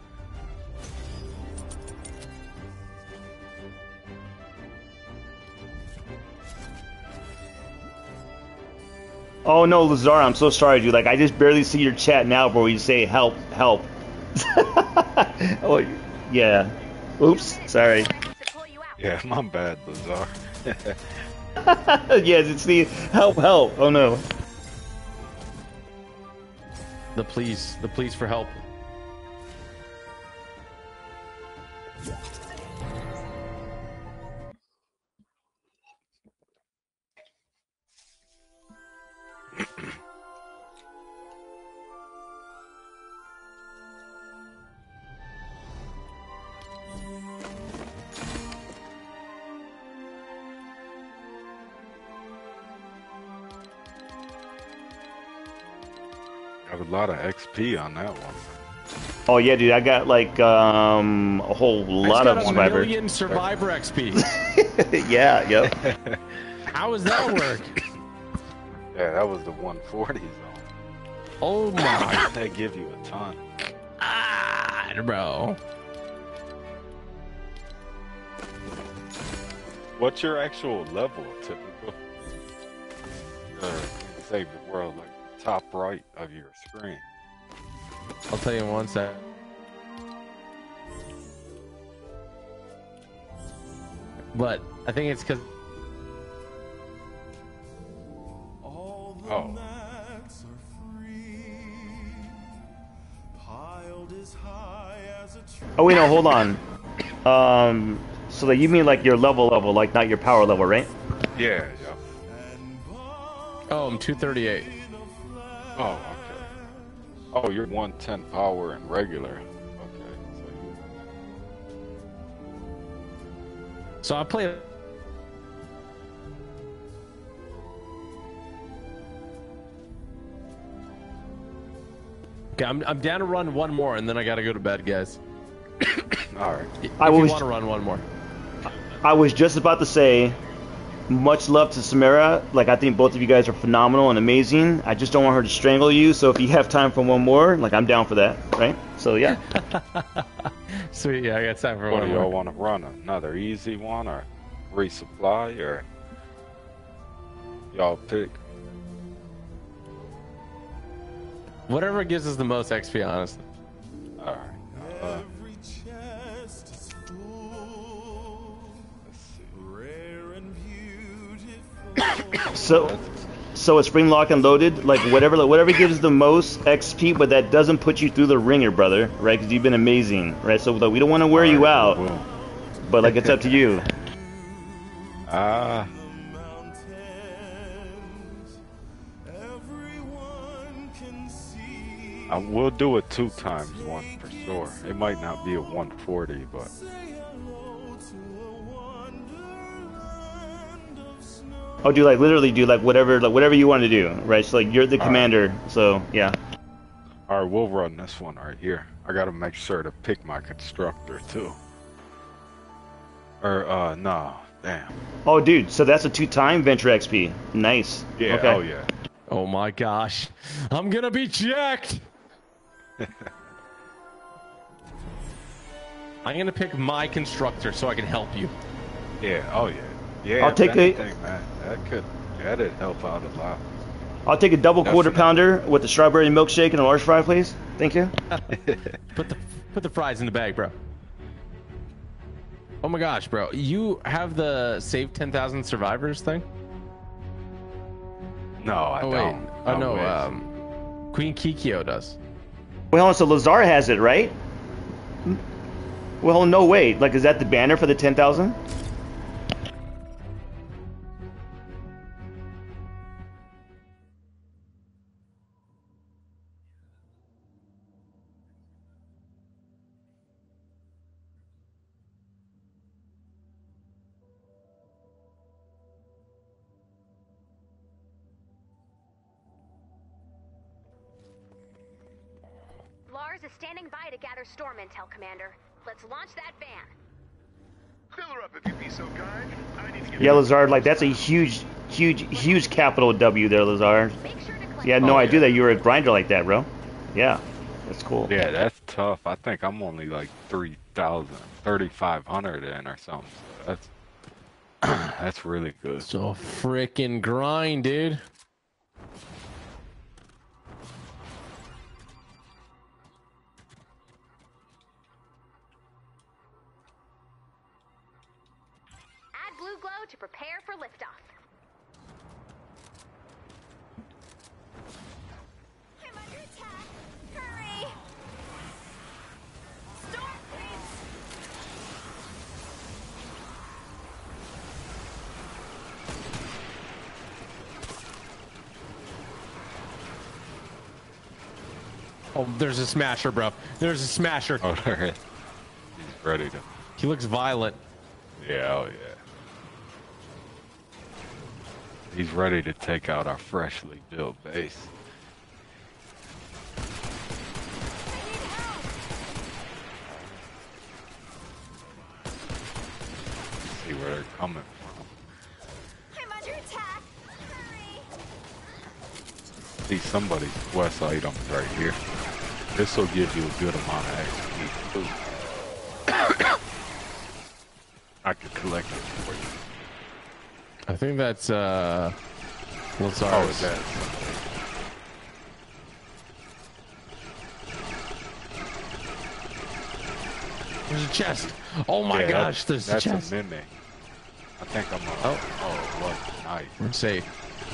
Oh no, Lazar, I'm so sorry, dude. Like I just barely see your chat now where you say help. Oh, yeah. Oops, sorry. Yeah, my bad, Lazar. Yes, it's the help. Oh no. The pleas for help. Got a lot of XP on that one. Oh yeah, dude. I got like a whole lot of Survivor. survivor. Million Survivor XP. Yeah. Yep. How does that work? Yeah, that was the 140 zone. Oh my. They give you a ton. Bro. What's your actual level, typical? Save the world, like top right of your screen. I'll tell you in 1 sec. But I think it's because. All the Oh. mats are free, piled as high as a tree. Oh wait, no, hold on. So that you mean like your level, like not your power level, right? Yeah. Oh, I'm 238. Oh, okay. Oh, you're 110 power and regular. Okay. So I play. Okay, I'm down to run one more, and then I gotta go to bed, guys. All right. If I you was- want to run one more. I was just about to say, much love to Samara. Like I think both of you guys are phenomenal and amazing. I just don't want her to strangle you. So if you have time for one more, like I'm down for that, right? So yeah. Sweet, yeah, I got time for What one do y'all more. want to run? Another easy one or resupply or y'all pick? Whatever gives us the most XP, honestly. So, so it's spring lock and loaded, like whatever gives the most XP, but that doesn't put you through the ringer, brother, right? Because you've been amazing, right? So like, we don't want to wear you out, but like it's up to you. Ah. I will do a 2 times 1 for sure. It might not be a 140, but Oh, do like literally do like whatever you want to do, right? So like you're the commander, so yeah. all right, we'll run this one right here. I gotta make sure to pick my constructor too. Or no, damn. Oh, dude, so that's a 2-time Venture XP. Nice. Yeah. Okay. Oh yeah. Oh my gosh, I'm gonna be jacked. I'm gonna pick my constructor so I can help you. Yeah. Oh yeah. Yeah. I'll take anything, man. That'd help out a lot. I'll take a double quarter pounder with the strawberry milkshake and a large fry, please. Thank you. Put the fries in the bag, bro. Oh my gosh, bro, you have the save 10,000 survivors thing? No, I don't. Wait. Oh no, Queen Kikyo does. Well, so Lazar has it, right? Well, no, wait. Like, is that the banner for the 10,000? Lars is standing by to gather storm intel, Commander. Let's launch that van. Fill her up if you'd be so kind. I need to get Yeah, Lazard, like, that's a huge capital W there, Lazard. Make sure to click. Yeah, no idea that you were a grinder like that, bro. Yeah, that's cool. Yeah, that's tough. I think I'm only like 3,500 in or something. So that's really good. So freaking grind, dude. Add blue glow to prepare for liftoff. I'm under attack. Hurry! Storm Prince! Oh, there's a smasher, bro. There's a smasher. Oh, there is. He's ready to. He looks violent. Yeah, oh yeah. He's ready to take out our freshly built base. See where they're coming from. I'm under attack. Hurry! See somebody's quest items right here. This will give you a good amount of XP too. I could collect it for you. I think that's Lazarus. Oh, is that? There's a chest. Oh my Yeah, gosh, there's a that's chest. a mimic. I think I'm gonna. Oh. Oh, what? Nice. We're safe.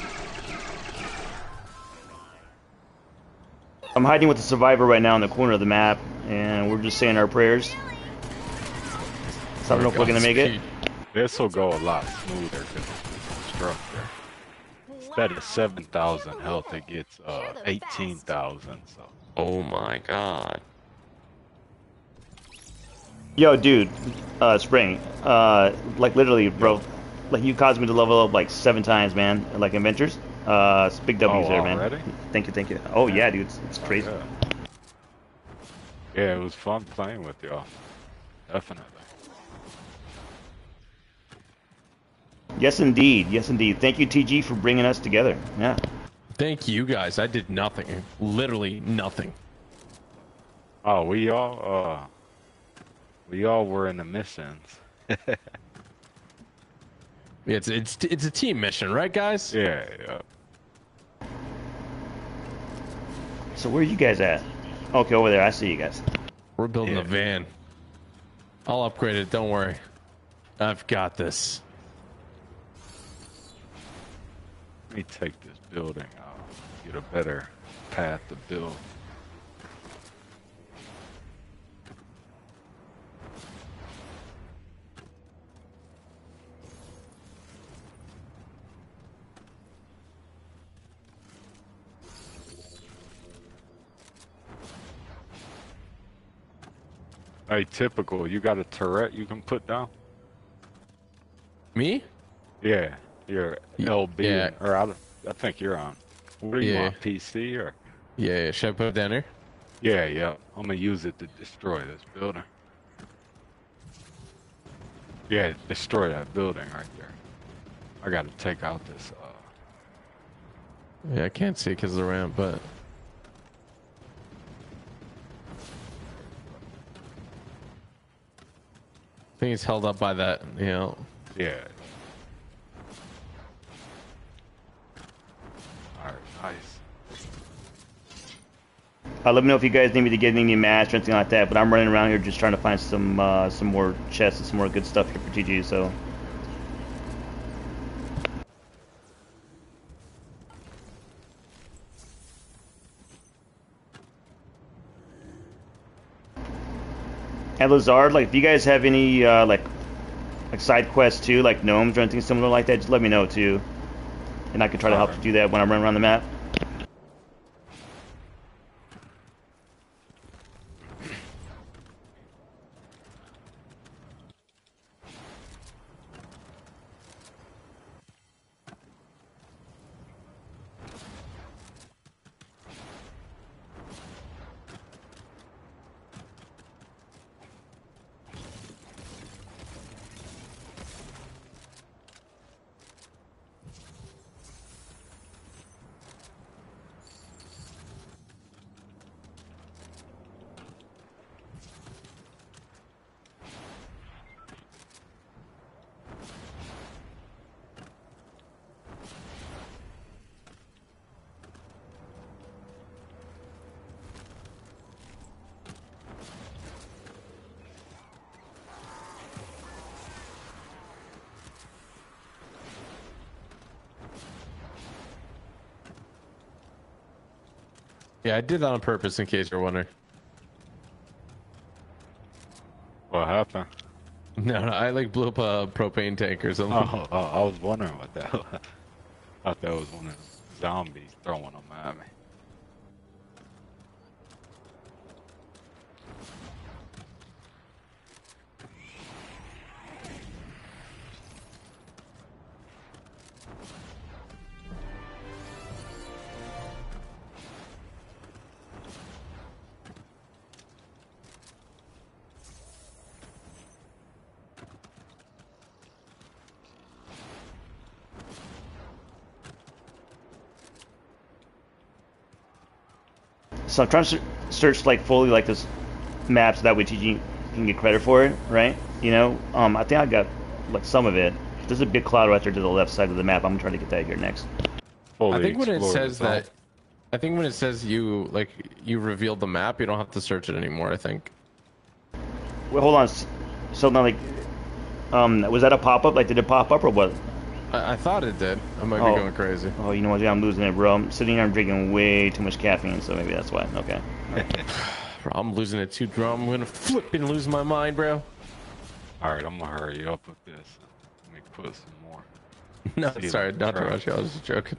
I'm hiding with the survivor right now in the corner of the map, and we're just saying our prayers. So I don't know if we're gonna make it. This will go a lot smoother because it's a constructor. Instead of 7,000 health, it gets 18,000. So. Oh my god. Yo, dude, Spring, like literally, bro, like you caused me to level up like 7 times, man. Like Inventors, it's big W's there, man. Already? Thank you. Oh yeah, dude, it's crazy. Oh, yeah, it was fun playing with y'all. Definitely. Yes, indeed. Thank you, TG, for bringing us together. Yeah. Thank you guys. I did nothing. Literally nothing. Oh, we all were in the missions. It's a team mission, right, guys? Yeah. So where are you guys at? Okay, over there. I see you guys. We're building Yeah. a van. I'll upgrade it. Don't worry. I've got this. me take this building. Get a better path to build. Hey, typical. You got a turret you can put down? Me? Yeah, you're LB, yeah. or I think you're on. What are you on, PC or? Yeah, should I put it down here? Yeah, yeah. I'm gonna use it to destroy this building. Yeah, destroy that building right there. I gotta take out this. Yeah, I can't see because of the ramp, but. I think he's held up by that, you know. Yeah. Alright, nice. Let me know if you guys need me to get any match or anything like that. But I'm running around here just trying to find some more chests and some more good stuff here for TG. So. And Lazard, like if you guys have any like side quests too, like gnomes or anything similar like that, just let me know too, and I can try to help you do that when I'm running around the map. Yeah, I did that on purpose in case you're wondering. What happened? No, I like blew up a propane tank or something. Oh, I was wondering what that was. I thought that was one of the zombies throwing them at me. So I'm trying to search like fully like this map so that way TG can get credit for it, right? You know, I think I got like some of it. There's a big cloud right there to the left side of the map. I'm trying to get that here next. I think when it says that, I think when it says you revealed the map, you don't have to search it anymore. I think. Well, hold on. So now like, was that a pop up? Like, did it pop up or what? I thought it did. I might be going crazy. Oh, you know what? Yeah, I'm losing it, bro. I'm sitting here. I'm drinking way too much caffeine, so maybe that's why. Okay. Bro, I'm losing it too, bro. I'm gonna flip and lose my mind, bro. All right, I'm gonna hurry up with this. Let me put some more. No, sorry, not to rush you. I was just joking.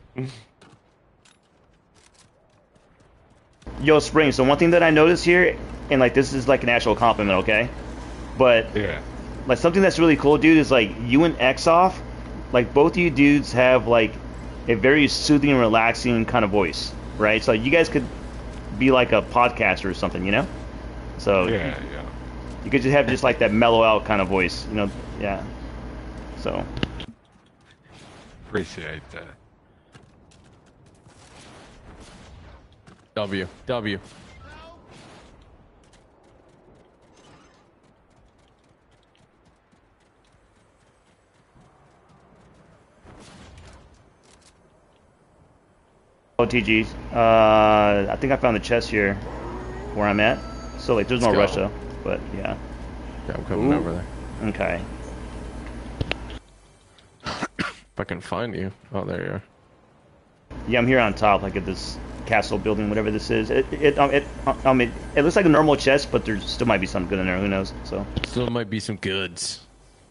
Yo, Spring. So one thing that I noticed here, and like this is like an actual compliment, okay? But yeah, like something that's really cool, dude, is like you and Xoff, like both of you dudes have like a very soothing and relaxing kind of voice, right? So you guys could be like a podcaster or something, you know? So yeah. You could just have just like that mellow out kind of voice, you know? Yeah. So appreciate that. W. OTG. I think I found the chest here where I'm at. So like there's no rush though. But yeah. Yeah, I'm coming over there. Okay. If I can find you. Oh, there you are. Yeah, I'm here on top, like at this castle building, whatever this is. It looks like a normal chest, but there still might be something good in there. Who knows? So. Still might be some goods.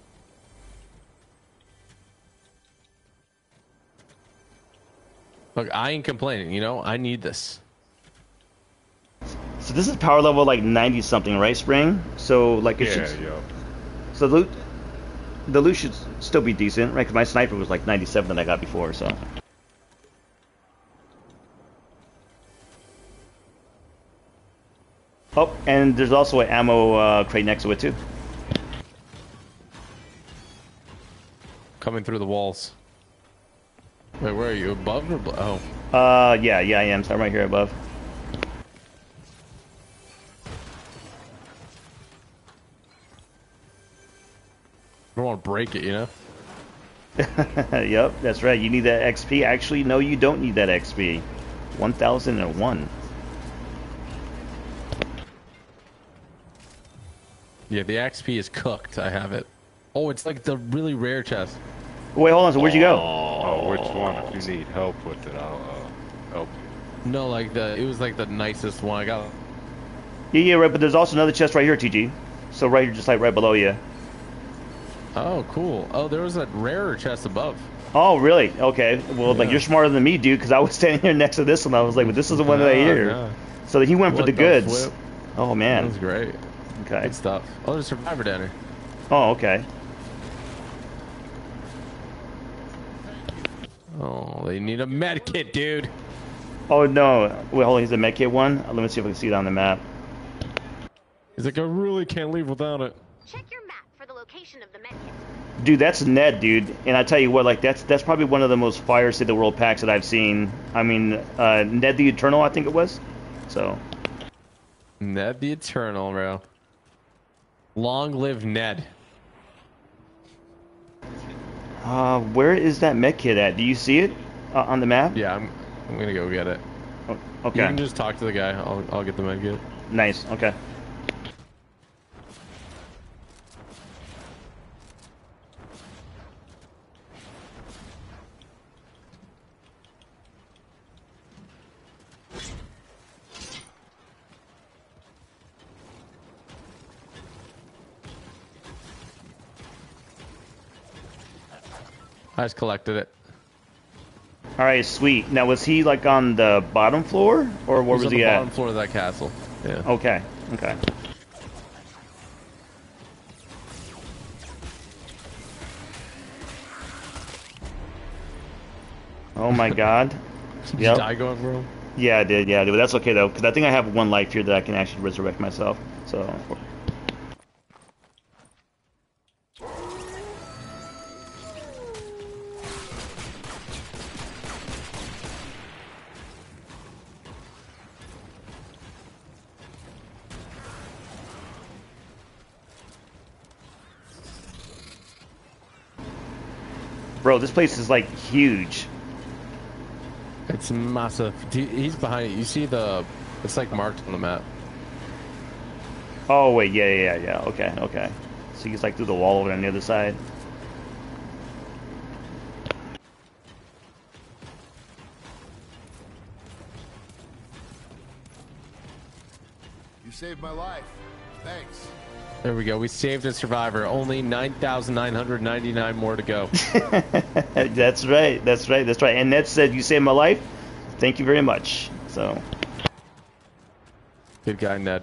Look, I ain't complaining. You know, I need this. So this is power level like 90 something, right, Spring? So like it should. Yeah. So the loot should still be decent, right? Because my sniper was like 97 that I got before, so. Oh, and there's also an ammo crate next to it too. Coming through the walls. Wait, where are you? Above or below? Oh. Yeah, I am. So I'm right here above. I don't want to break it, you know? Yep, that's right. You need that XP. Actually, no, you don't need that XP. 1001. Yeah, the XP is cooked. I have it. Oh, it's like the really rare chest. Wait, hold on. So where'd you go? Oh, which one? If you need help with it, I'll help you. No, like it was like the nicest one I got. Yeah, right. But there's also another chest right here, TG. So right here, just like right below you. Oh, cool. Oh, there was a rarer chest above. Oh, really? Okay. Well, like Yeah. you're smarter than me, dude. Because I was standing here next to this one. I was like, "But this is the one that I hear." Yeah. So he went for What the goods. flip? Oh That man. was great. Okay. Good stuff. Oh, there's a survivor down here. Oh, okay. Oh, they need a med kit, dude. Oh no. Wait, hold on. He's the medkit one. Let me see if I can see it on the map. He's like, I really can't leave without it. Check your map for the location of the medkit. Dude, that's Ned, dude. And I tell you what, like that's probably one of the most fire Save the World packs that I've seen. I mean, Ned the Eternal, I think it was. So. Ned the Eternal, bro. Long live Ned. Where is that medkit at? Do you see it on the map? Yeah, I'm gonna go get it. Oh, You okay. can just talk to the guy. I'll get the med kit. Nice. Okay. I just collected it. All right, sweet. Now, was he like on the bottom floor, or where was on he the at? bottom floor of that castle. Yeah. Okay. Okay. Oh my God. Did Yep. you die going for him? Yeah, I did. Yeah, I did. But that's okay though, because I think I have one life here that I can actually resurrect myself. So. Bro, this place is like huge. It's massive. He's behind it. You see the... It's like marked on the map. Oh wait, yeah. Okay, okay. So he's like through the wall over on the other side. You saved my life. Thanks. There we go. We saved a survivor. Only 9,999 more to go. That's right. That's right. That's right. And Ned said, "You saved my life. Thank you very much." So. Good guy, Ned.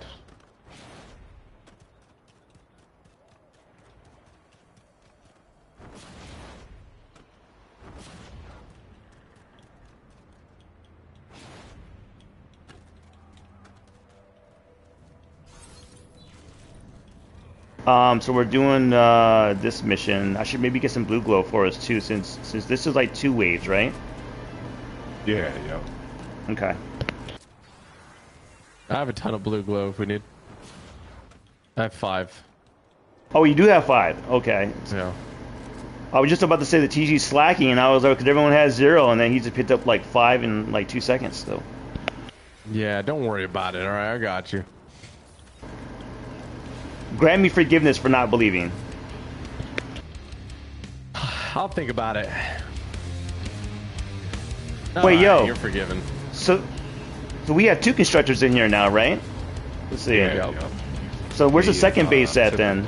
So we're doing this mission. I should maybe get some blue glow for us too, since this is like 2 waves, right? Yeah. Okay. I have a ton of blue glow if we need. I have 5. Oh, you do have 5. Okay. Yeah. I was just about to say that TG's slacking, and I was like, because everyone has 0, and then he just picked up like 5 in like 2 seconds. So. Yeah, don't worry about it. All right, I got you. Grant me forgiveness for not believing. I'll think about it. Wait, yo. You're forgiven. So we have 2 constructors in here now, right? Let's see. Yeah. So where's the second base at then?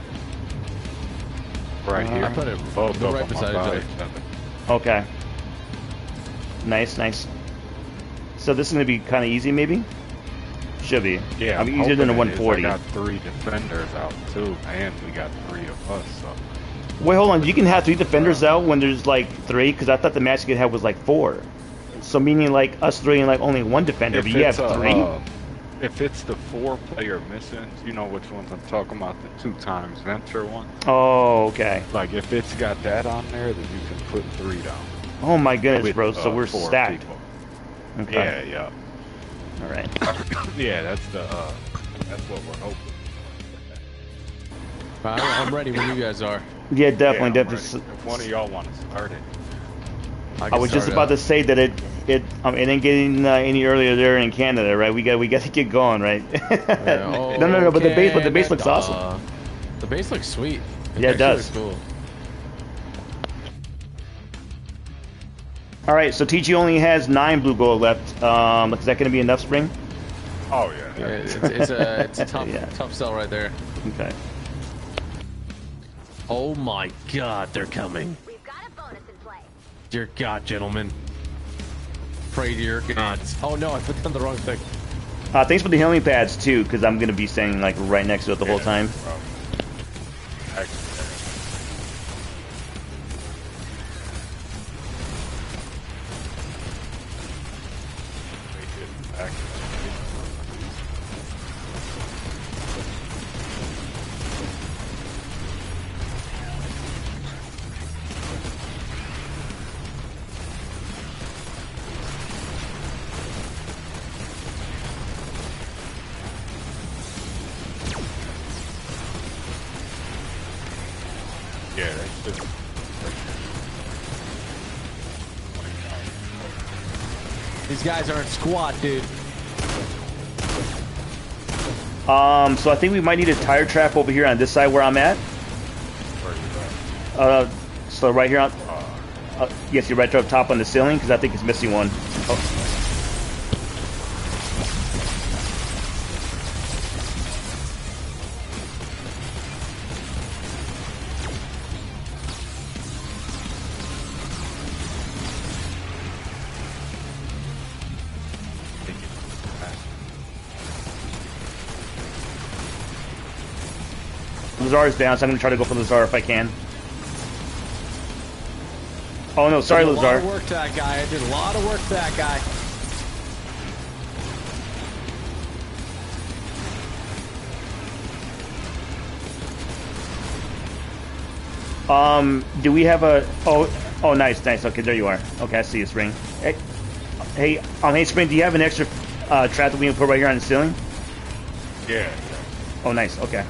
Right here. I put it both right of them beside about each each other. Okay. Nice, nice. So this is gonna be kind of easy, maybe. Should be. Yeah, I mean, easier than a hoping it is. 140. I got 3 defenders out too, and we got 3 of us. So Wait, hold on. You can have 3 defenders out when there's like 3, because I thought the max you could have was like 4. So meaning like us 3 and like only 1 defender, if but you have it's 3. If it's the 4-player missions, you know which ones I'm talking about, the 2 times venture one. Oh, okay. Like if it's got that on there, then you can put 3 down. Oh my goodness, With, bro. So we're 4 stacked. people. Okay. Yeah. All right. Yeah, that's what we're hoping. I'm ready when you guys are. Yeah, definitely, Yeah, I'm definitely. ready. If one of y'all want to start it. I was just about to say that it ain't getting any earlier there in Canada, right? We got to get going, right? No, but the base looks awesome. The base looks sweet. Yeah, it does. Cool. All right, so TG only has 9 blue gold left. Is that going to be enough, Spring? Oh yeah. Yeah, it's a tough Yeah. tough sell right there. Okay. Oh my God, they're coming. We've got a bonus in play. Dear God, gentlemen. Pray to your gods. Oh no, I put down the wrong thing. Thanks for the healing pads too, because I'm going to be staying like right next to it the whole time. Yeah, that's just. These guys aren't squat, dude. So I think we might need a tire trap over here on this side where I'm at. Where you at? So right here on. Yes, you're right up top on the ceiling because I think it's missing one. Oh. Lazar's down, so I'm gonna try to go for Lazar if I can. Oh no, sorry, Did a lot Lazar. of work to that guy. I did a lot of work to that guy. Do we have a? Oh, nice. Okay, there you are. Okay, I see you, Spring. Hey, Spring, do you have an extra trap that we can put right here on the ceiling? Yeah. Oh, nice. Okay.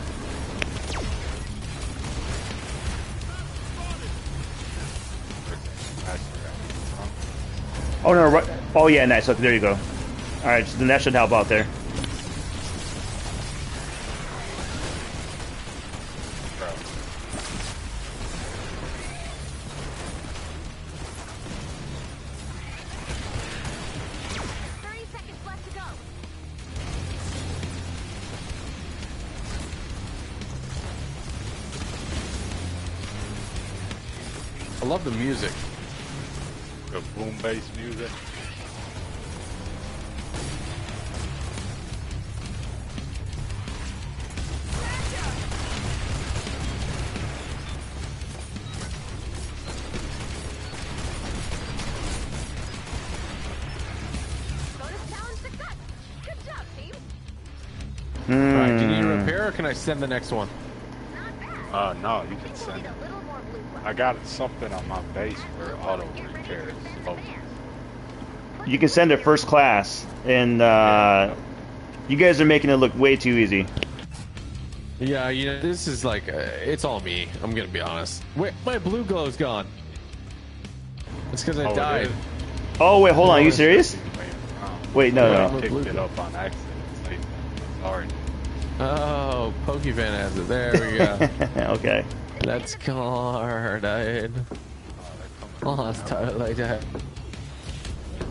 Oh no, right. Oh yeah, nice. Okay, there you go. All right, so then that should help out there. I love the music. The boom bass music. Alright, do you need a repair or can I send the next one? No, you can send it. I got something on my base for auto repairs. Oh. You can send it first class, and you guys are making it look way too easy. Yeah, you know, this is like, it's all me. I'm gonna be honest. Wait, my blue glow's gone. It's because I died. Oh wait, hold on. Are you serious? Wait, no. I picked it up on accident. Sorry. Oh, Pokefan has it. There we go. Okay. Let's go, dude. Oh, that's tight like that.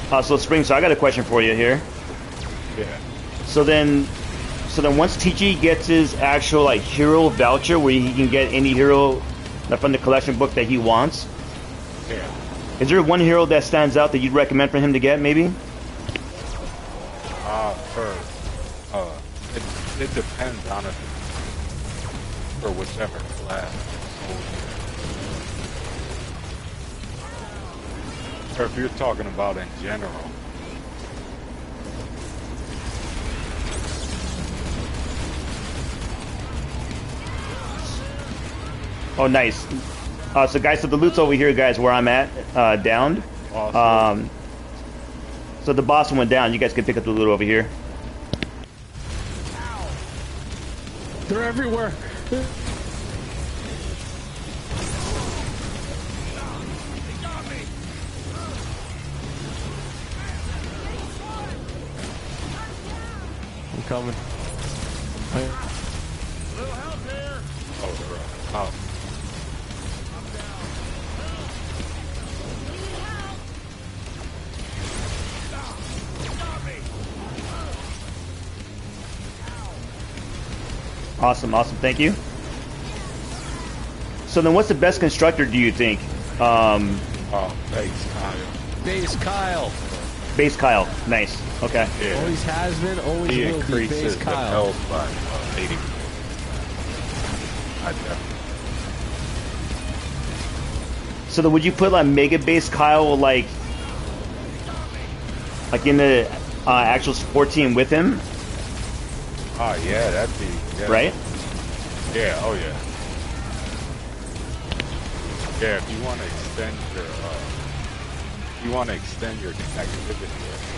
So Spring, so I got a question for you here. Yeah. So then once TG gets his actual like hero voucher where he can get any hero from the collection book that he wants, Yeah. is there one hero that stands out that you'd recommend for him to get maybe? It depends on it for whichever class. Or if you're talking about in general. Oh, nice. So guys, so the loot's over here, guys, where I'm at, downed. Awesome. So the boss went down. You guys can pick up the loot over here. They're everywhere. I'm coming. Oh, they're up. Awesome, awesome. Thank you. So then what's the best constructor, do you think? Base Kyle. Base Kyle. Base Kyle. Nice. Okay. Yeah. Always has been, always He will be. increases Base the Kyle. health by 80. I definitely. So then would you put like Mega Base Kyle like in the actual support team with him? Oh yeah, that'd be Right? Yeah. Oh yeah. Yeah, if you want to extend your connectivity.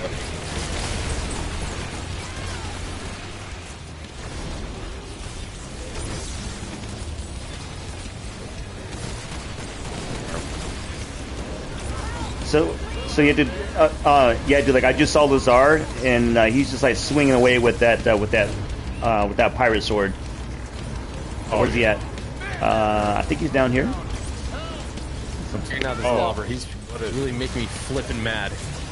So you did, yeah, dude. Like I just saw Lazar, and he's just like swinging away with that pirate sword. Oh, Where's he at? I think he's down here. Checking out this lobber. He's really making me flipping mad.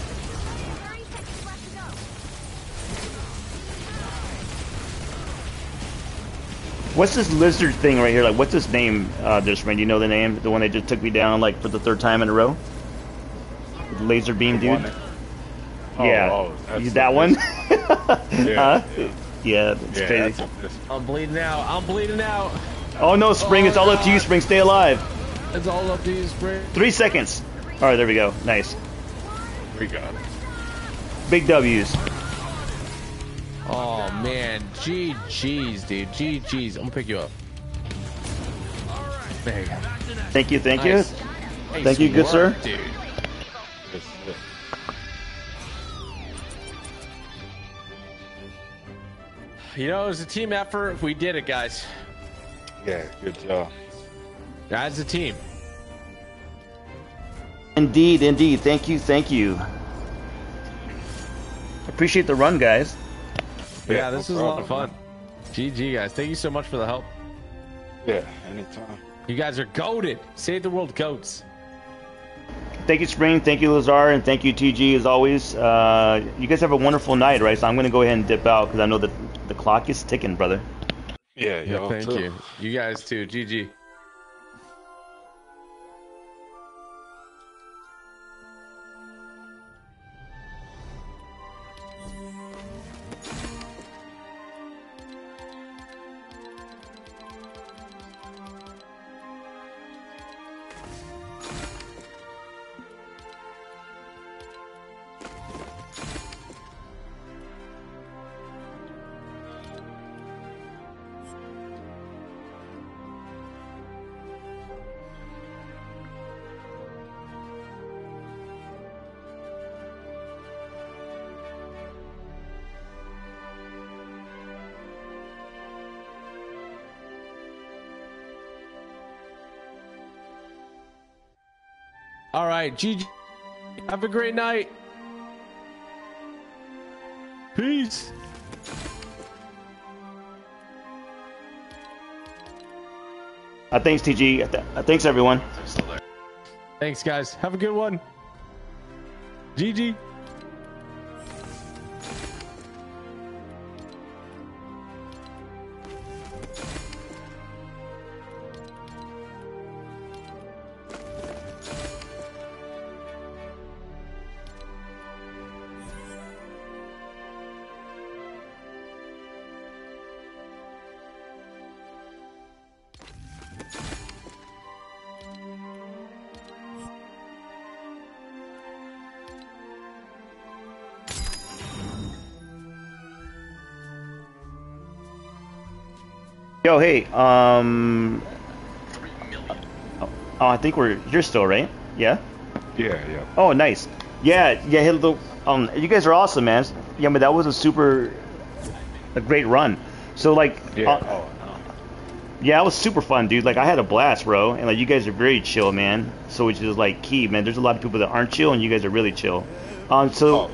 What's this lizard thing right here? Like, what's his name? This friend, you know the name? The one that just took me down like for the third time in a row. The laser beam dude. Yeah, he's that one. Yeah. Yeah, it's crazy. I'm bleeding out. I'm bleeding out. Oh no, Spring! It's all up to you, Spring. Stay alive. It's all up to you, Spring. 3 seconds. All right, there we go. Nice. We got it. Big W's. Oh man, GG's, dude. GG's. I'm gonna pick you up. There you go. Thank you, thank Nice. you. Nice Thank you, good work, sir. dude. You know, it was a team effort. We did it, guys. Yeah, good job. As a team. Indeed, indeed. Thank you, thank you. Appreciate the run, guys. Yeah, this no was a lot of problem, fun. GG, guys. Thank you so much for the help. Yeah, anytime. You guys are goated. Save the world goats. Thank you, Spring. Thank you, Lazar, and thank you, TG, as always. You guys have a wonderful night, right? So I'm going to go ahead and dip out because I know that the clock is ticking, brother. Yeah, Yeah, thank you. You guys too. GG. All right, GG. Have a great night. Peace. Thanks, TG. Thanks, everyone. Thanks, guys. Have a good one. GG. Yo, hey, oh, I think you're still, right? Yeah? Yeah, yeah. Oh, nice. Yeah, yeah, hello. You guys are awesome, man. Yeah, but that was a great run. So, like, Yeah. Oh, no. yeah, it was super fun, dude. Like, I had a blast, bro. And, like, you guys are very chill, man. So, which is, like, key, man. There's a lot of people that aren't chill, and you guys are really chill. So,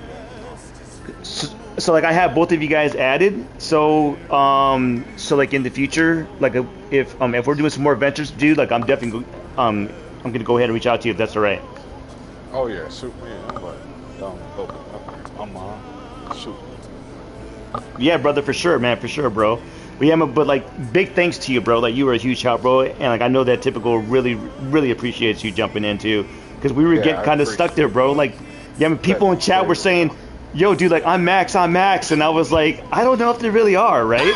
like, I have both of you guys added. So, like, in the future, like, if we're doing some more adventures, dude, like, I'm definitely, I'm gonna go ahead and reach out to you if that's all right. Oh yeah, shoot me. I'm like, I'm on. Shoot. Yeah, brother, for sure, man, for sure, bro. But yeah, but like, big thanks to you, bro. Like, you were a huge help, bro. And like, I know that Typical really, really appreciates you jumping in too, because we were getting kind of stuck there, bro. Like, yeah, I mean, people in chat were saying, "Yo, dude, like, I'm Max," and I was like, I don't know if they really are, right?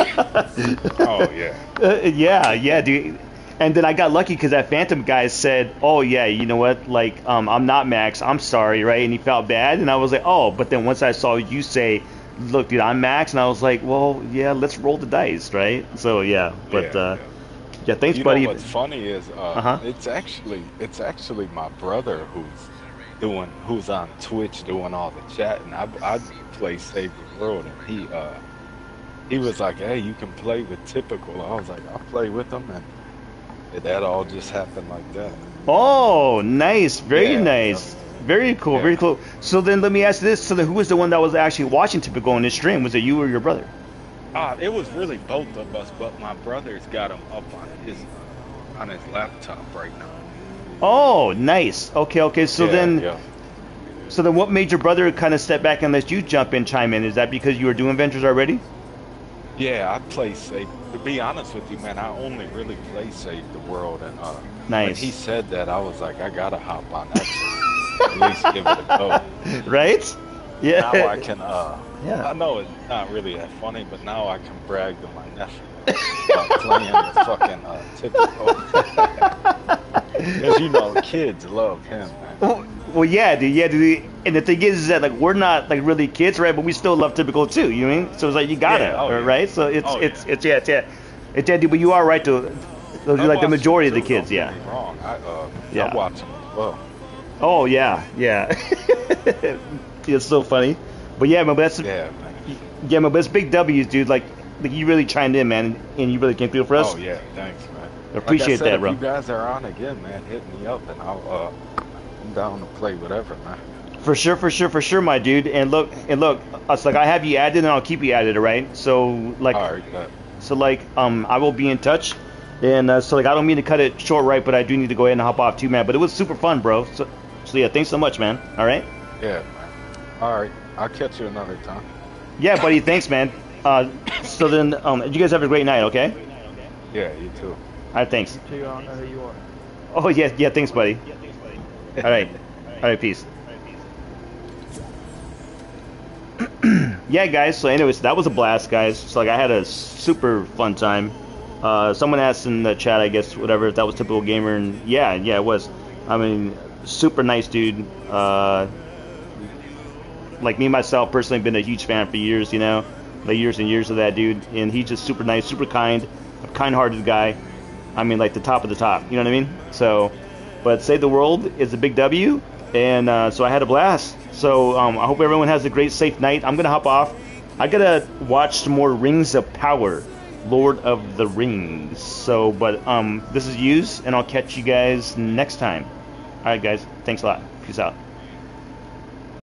Oh yeah. Yeah, dude. And then I got lucky because that Phantom guy said, "Oh yeah, you know what? Like, I'm not Max. I'm sorry, right?" And he felt bad, and I was like, "Oh." But then once I saw you say, "Look, dude, I'm Max," and I was like, "Well, yeah, let's roll the dice, right?" So yeah, but yeah, thanks, buddy. You know what's funny is it's actually my brother who's on Twitch doing all the chatting. I play Save the World, and he was like, "Hey, you can play with Typical." I was like, "I'll play with him," and that all just happened like that. Oh, nice. Very nice. Yeah. Very cool. Yeah. Very cool. So then let me ask you this. So then who was the one that was actually watching Typical in this stream? Was it you or your brother? It was really both of us, but my brother's got him up on his laptop right now. Oh, nice. Okay. So then what made your brother kind of step back and let you jump in, chime in? Is that because you were doing Ventures already? Yeah, I play Save. To be honest with you, man, I only really play Save the World, and nice. When he said that, I was like, I gotta hop on that. At least give it a go. Right? Yeah. Now I can. I know it's not really that funny, but now I can brag to my nephew about playing the fucking Typical. Because you know, kids love him, man. Well, yeah, dude. And the thing is that like we're not like really kids, right? But we still love Typical too. You know what I mean? So it's like you gotta, right? So it's dude. But you are right to like the majority of the kids, yeah. Wrong. I watch them as well. Oh yeah. It's so funny. But yeah, man, but that's but it's big W's, dude. Like you really chimed in, man, and you really came through for us. Oh yeah, thanks, man. I appreciate that, bro. If you guys are on again, man, hit me up, and I'm down to play whatever, man. For sure, my dude. And look, it's like I have you added, and I'll keep you added, right? So like, all right, so like, I will be in touch. And so like, I don't mean to cut it short, right? But I do need to go ahead and hop off too, man. But it was super fun, bro. So yeah, thanks so much, man. All right. Yeah, man. All right, I'll catch you another time. Yeah, buddy. Thanks, man. So then, you guys have a great night, okay? Yeah, you too. All right, thanks. I don't know who you are. Oh yeah, thanks, buddy. All right, peace. Yeah, guys. So, anyways, that was a blast, guys. So, like, I had a super fun time. Someone asked in the chat, I guess, whatever, if that was Typical Gamer, and yeah, it was. I mean, super nice dude. Like me myself, personally, been a huge fan for years. You know, like years and years of that dude, and he's just super nice, super kind, a kind-hearted guy. I mean, like the top of the top. You know what I mean? So, but Save the World is a big W, and so I had a blast. So I hope everyone has a great, safe night. I'm gonna hop off. I gotta watch some more Rings of Power, Lord of the Rings. So, but this is Yuz, and I'll catch you guys next time. All right, guys. Thanks a lot. Peace out.